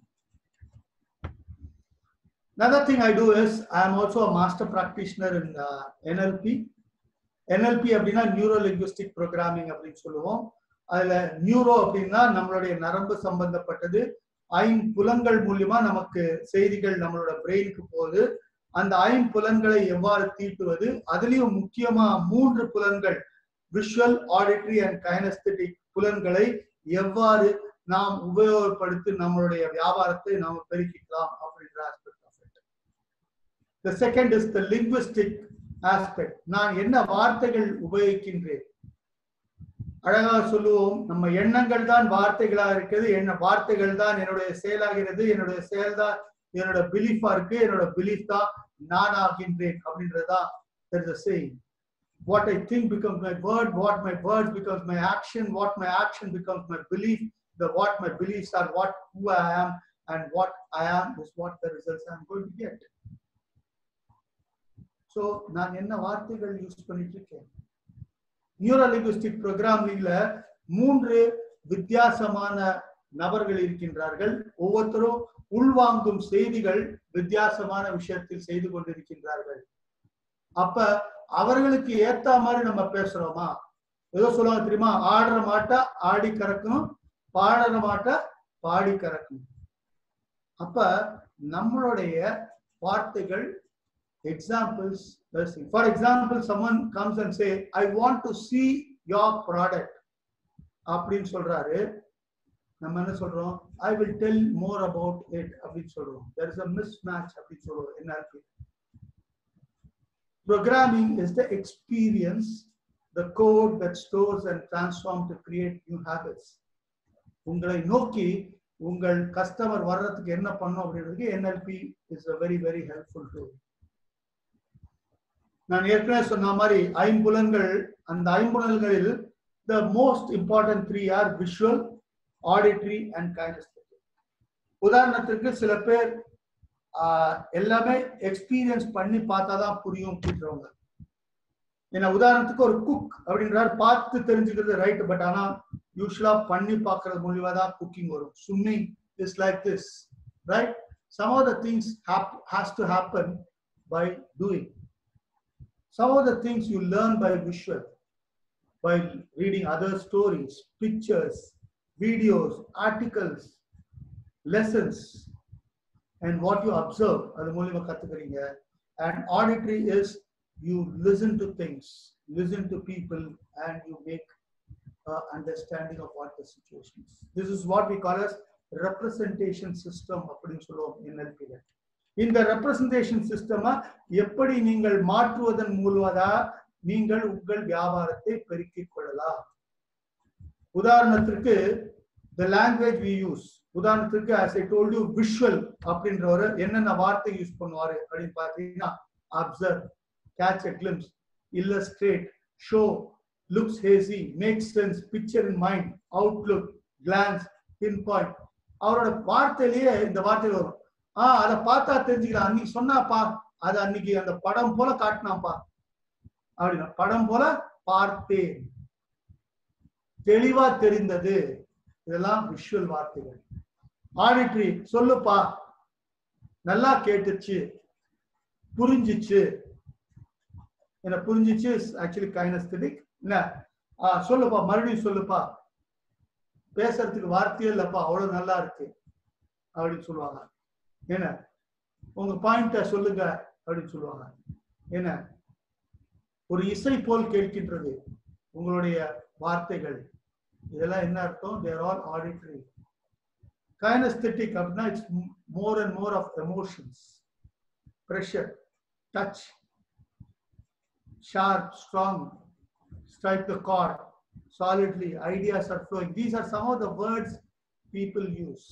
Another thing I do is I am also a master practitioner in uh, N L P. N L P அப்படின்னா neuro linguistic programming அப்படின்னு சொல்லுவோம். அதுல neuro அப்படின்னா நம்மளுடைய நரம்பு சம்பந்தப்பட்டது. ஐம்புலன்கள் மூலியமா நமக்கு செய்திகள் நம்மளோட பிரெயினுக்கு போகுது. அந்த ஐம்புலன்களை எவ்வாறு தீட்டுவது, அதுலயும் முக்கியமா மூன்று புலன்கள் விஷுவல், ஆடிட்டரி அண்ட் கைனஸ்தெட்டிக் புலன்களை எவ்வாறு நாம் உபயோகப்படுத்தி நம்மளுடைய வியாபாரத்தை நாம் பெருக்கிக்கலாம் அப்படின்ற aspect of it. The second is the linguistic aspect. நான் என்ன வார்த்தைகள் உபயோகிக்கின்றேன். அழகா சொல்லுவோம், நம்ம எண்ணங்கள் தான் வார்த்தைகளாக இருக்கிறது, என்ன வார்த்தைகள் தான் என்னுடைய செயலாகிறது, என்னுடைய செயல் தான் என்னோட பிலீஃபா இருக்கு, என்னோட பிலீஃப் தான் நான் ஆகின்றேன் அப்படின்றதா. There is a saying, what I think becomes my word, what my words becomes my action, what my action becomes my belief, the what my beliefs are what who I am, and what I am is what the results I am going to get. So நான் என்ன வார்த்தைகள் use பண்ணிட்டு இருக்கேன். Neuro linguistic ப்ரோக்ராமிங்ல மூன்று வித்தியாசமான நபர்கள் இருக்கின்றார்கள். ஒவ்வொருத்தரும் உள்வாங்கும் செய்திகள் வித்தியாசமான விஷயத்தில் செய்து கொண்டிருக்கின்றார்கள். அப்ப அவர்களுக்கு ஏத்த மாதிரி நம்ம பேசுறோமா? ஏதோ சொல்லுவாங்க தெரியுமா, ஆடுற மாட்டா ஆடி கறக்கணும், பாடுற மாட்டா பாடி கறக்கணும். அப்ப நம்மளுடைய வார்த்தைகள் examples. For example, someone comes and say, I want to see your product அப்படின்னு சொல்றாரு. நம்ம என்ன சொல்றோம்? I will tell more about it அப்படின்னு சொல்றோம். There is a mismatch அப்படின்னு சொல்றோம். N L P. Programming is the experience, the code that stores and transforms to create new habits. உங்களை நோக்கி உங்கள் கஸ்டமர் வர்றதுக்கு என்ன பண்ணும் அப்படின்றதுக்கு N L P is a very very helpful tool. நான் ஏற்கனவே சொன்ன மாதிரி ஐம்புலன்கள், அந்த ஐம்புலன்களில் the most important three are visual, auditory and kinesthetic. உதாரணத்துக்கு சில பேர் எல்லாமே எக்ஸ்பீரியன்ஸ் பண்ணி பார்த்தாதான் புரியும் அப்படின்றவங்க. ஏன்னா உதாரணத்துக்கு ஒரு குக் அப்படின்றாரு, பார்த்து தெரிஞ்சுக்கிறது ரைட், பட் ஆனா யூஸ்வலா பண்ணி பார்க்கறது மூலியமா தான் குக்கிங் வரும். Swimming is like this, right? Some of the things have, has to happen by doing. Some of the things you learn by visual, by reading other stories, pictures, videos, articles, lessons, and what you observe. அது மூலியமா கத்துக்கிறீங்க. And auditory is you listen to things, listen to people, and you make uh, understanding of what the situation is. This is what we call as representation system அப்படின்னு சொல்லுவோம் N L P ல. இந்த representation சிஸ்டமை எப்படி நீங்கள் மாற்றுவதன் மூலமா நீங்கள் உங்கள் வியாபாரத்தை பெருக்கிக் கொள்ளலாம். உதாரணத்திற்கு the language we use, உதாரணத்துக்கு as I told you visual அப்படின்றவரு என்னென்ன வார்த்தை யூஸ் பண்ணுவாரு அப்படின்னு பார்த்தீங்கன்னா observe, catch a glimpse, illustrate, show, looks hazy, makes sense, picture in mind, outlook, glance, pinpoint. அவரோட வார்த்தையிலேயே இந்த வார்த்தையில் வரும். ஆஹ் அதை பார்த்தா தெரிஞ்சுக்கலாம், அன்னைக்கு சொன்னாப்பா, அது அன்னைக்கு அந்த படம் போல காட்டினாப்பா அப்படின்னா, படம் போல பார்த்தேன், தெளிவா தெரிந்தது, இதெல்லாம் விஷுவல் வார்த்தைகள். ஆடிட்டரி, சொல்லுப்பா, நல்லா கேட்டுச்சு, புரிஞ்சிச்சு, என்ன புரிஞ்சிச்சு ஆக்சுவலி கைனஸ்தெடிக். என்ன சொல்லுப்பா, மறுபடியும் சொல்லுப்பா, பேசுறதுக்கு வார்த்தையே இல்லப்பா, அவ்வளவு நல்லா இருக்கு அப்படின்னு சொல்லுவாங்க. என்ன உங்க பாயிண்ட சொல்லுங்க அப்படின்னு சொல்லுவாங்க. என்ன ஒரு இசை போல் கேட்கின்றது உங்களுடைய வார்த்தைகள். இதெல்லாம் என்ன அர்த்தம்? they are all auditory. Kinesthetic அப்படின்னா it's more and more of emotions, pressure, touch, sharp, strong, strike the chord solidly, ideas are flowing. These are some of the words people use.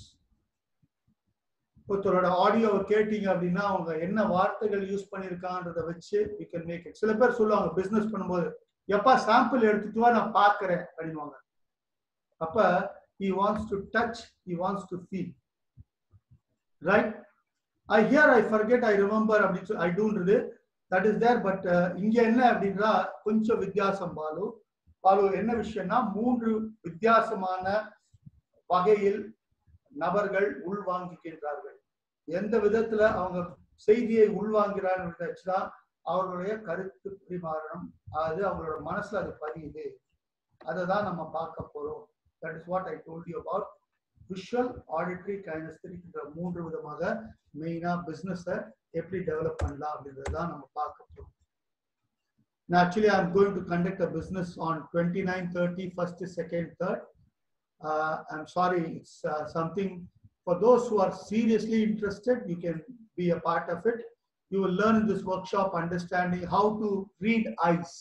ஒருத்தரோட ஆடியோ கேட்டீங்க அப்படின்னா அவங்க என்ன வார்த்தைகள் use பண்ணிருக்கான்றத வச்சு we can make it. சில பேர் சொல்லுவாங்க பிசினஸ் பண்ணும்போது, எப்பா சாம்பிள் எடுத்துட்டு வா நான் பார்க்கிறேன் அப்படின்வாங்க. அப்ப he wants to touch, he wants to feel, right? I hear, I forget, I remember அப்படி I doன்றது that is there, but இங்க என்ன அப்படின்னா கொஞ்சம் வித்தியாசம். பாலு பாலு என்ன விஷயம்னா, மூன்று வித்தியாசமான வகையில் நபர்கள் உள்வாங்கிக்கின்றார்கள். எந்த விதத்துல அவங்க செய்தியை உள்வாங்கிறார்கள், அவர்களுடைய கருத்து பரிமாற்றம், அது அவங்களோட மனசுல அது பதியுது. அதை தான் நம்ம பார்க்க போறோம். That is what I told you about visual, auditory, kinesthetic என்ற மூன்று விதமாக மெயினா பிசினஸ எப்படி டெவலப் பண்ணலாம் அப்படின்றத தான் நம்ம பார்க்க போறோம். Now actually I'm going to conduct a business on twenty-nine, thirty, first, second, third. Uh, I'm sorry, it's uh, something for those who are seriously interested. You can be a part of it. You will learn in this workshop understanding how to read eyes.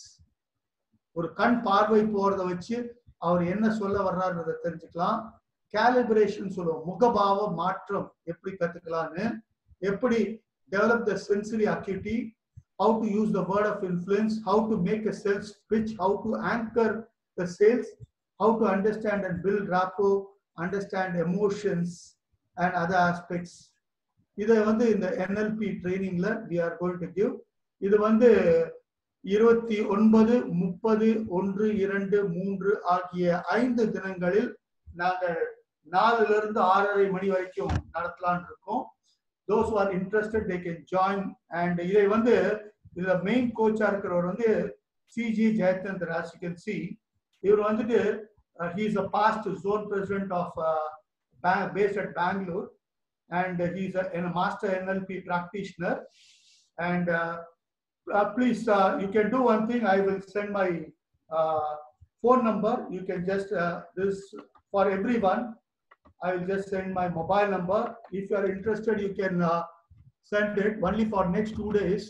ஒரு கண் பார்வை போறத வச்சு அவர் என்ன சொல்ல வர்றாருன்றதை தெரிஞ்சுக்கலாம். Calibration சொல்லுவோம், முகபாவ மாற்றம் எப்படி கத்துக்கலாம்னு, எப்படி develop the sensory acuity, how to use the word of influence, how to make a sales pitch, how to anchor the sales, how to understand and build rapport, understand emotions and other aspects. இதை வந்து இந்த N L P trainingல we are going to give. இது வந்து இருபத்தி ஒன்பது, முப்பது, ஒன்று, இரண்டு, மூன்று ஆகிய ஐந்து தினங்களில் நாங்கள் நாலுல இருந்து ஆறரை மணி வரைக்கும் நடத்தலான் இருக்கோம். Those who are interested they can join. And இதை வந்து இதுல மெயின் கோச்சா இருக்கிறவர் வந்து C G Jayathandra. As you can see, இவர் வந்துட்டு uh, he is a past zone president of uh, based at Bangalore, and uh, he is a, a master N L P practitioner. And uh, uh, please uh, you can do one thing. I will send my uh, phone number. You can just uh, this for everyone. I will just send my mobile number. If you are interested, you can uh, send it only for next two days.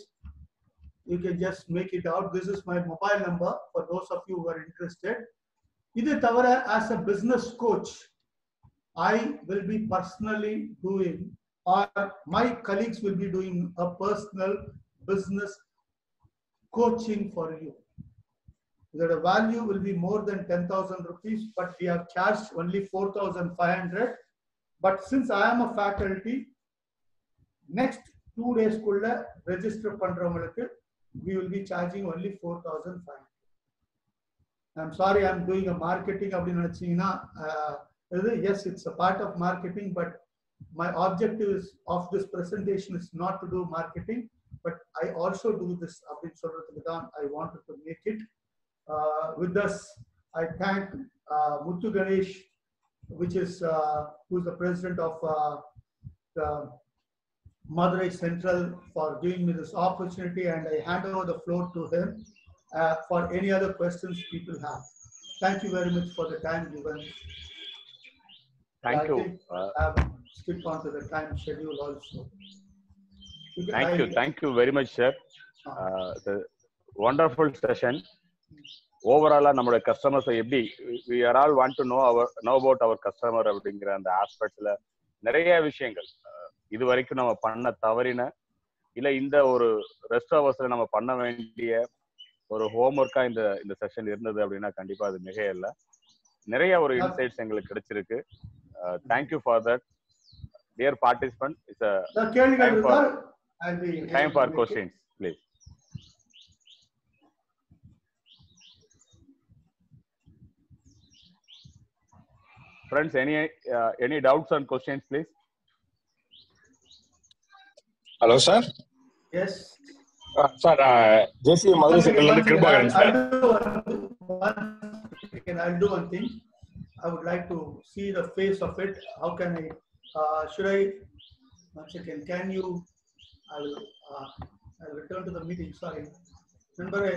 You can just make it out. This is my mobile number for those of you who are interested. Idu thavara, as a business coach, I will be personally doing, or my colleagues will be doing a personal business coaching for you. The value will be more than ten thousand rupees, but we have charged only four thousand five hundred. But since I am a faculty, next two days kulla register பண்றவங்களுக்கு we will be charging only four thousand five hundred. I'm sorry, I'm doing a marketing. Uh, yes, it's a part of marketing, but my objective is, of this presentation is not to do marketing, but I also do this. I wanted to make it. Uh, with us, I thank uh, Muthu Ganesh, which is uh, who's the president of uh, the Madurai Central, for giving me this opportunity, and I hand over the floor to him uh, for any other questions people have. Thank you very much for the time given. Thank I you. think Uh, I have skipped on to the time schedule also. thank I, you. Thank you very much, sir. Uh, the wonderful session. Overall, நம்மளோட customers எப்படி we are all want to know our know about our customer அப்படிங்கிற அந்த ஆஸ்பெக்ட்ல நிறைய விஷயங்கள் இது வரைக்கும் நம்ம பண்ண தவறின இல்ல இந்த ஒரு ரெஸ்ட் ஹவர்ஸ்ல நம்ம பண்ண வேண்டிய ஒரு ஹோம்ஒர்க்கா இந்த இந்த செஷன் இருந்தது அப்படின்னா கண்டிப்பா அது மிக இல்லை. நிறைய ஒரு இன்சைட்ஸ் எங்களுக்கு கிடைச்சிருக்கு. Thank you for that dear participant. It's a time for questions, please. Friends, any uh, any doubts and questions, please? Hello, sir. Yes. Uh, sir, uh, J C Madurai Central and Kripagaran, sir. I'll do one thing. I would like to see the face of it. How can I? Uh, should I? One second. Can you? I will. Uh, I'll return to the meeting. Sorry. Remember.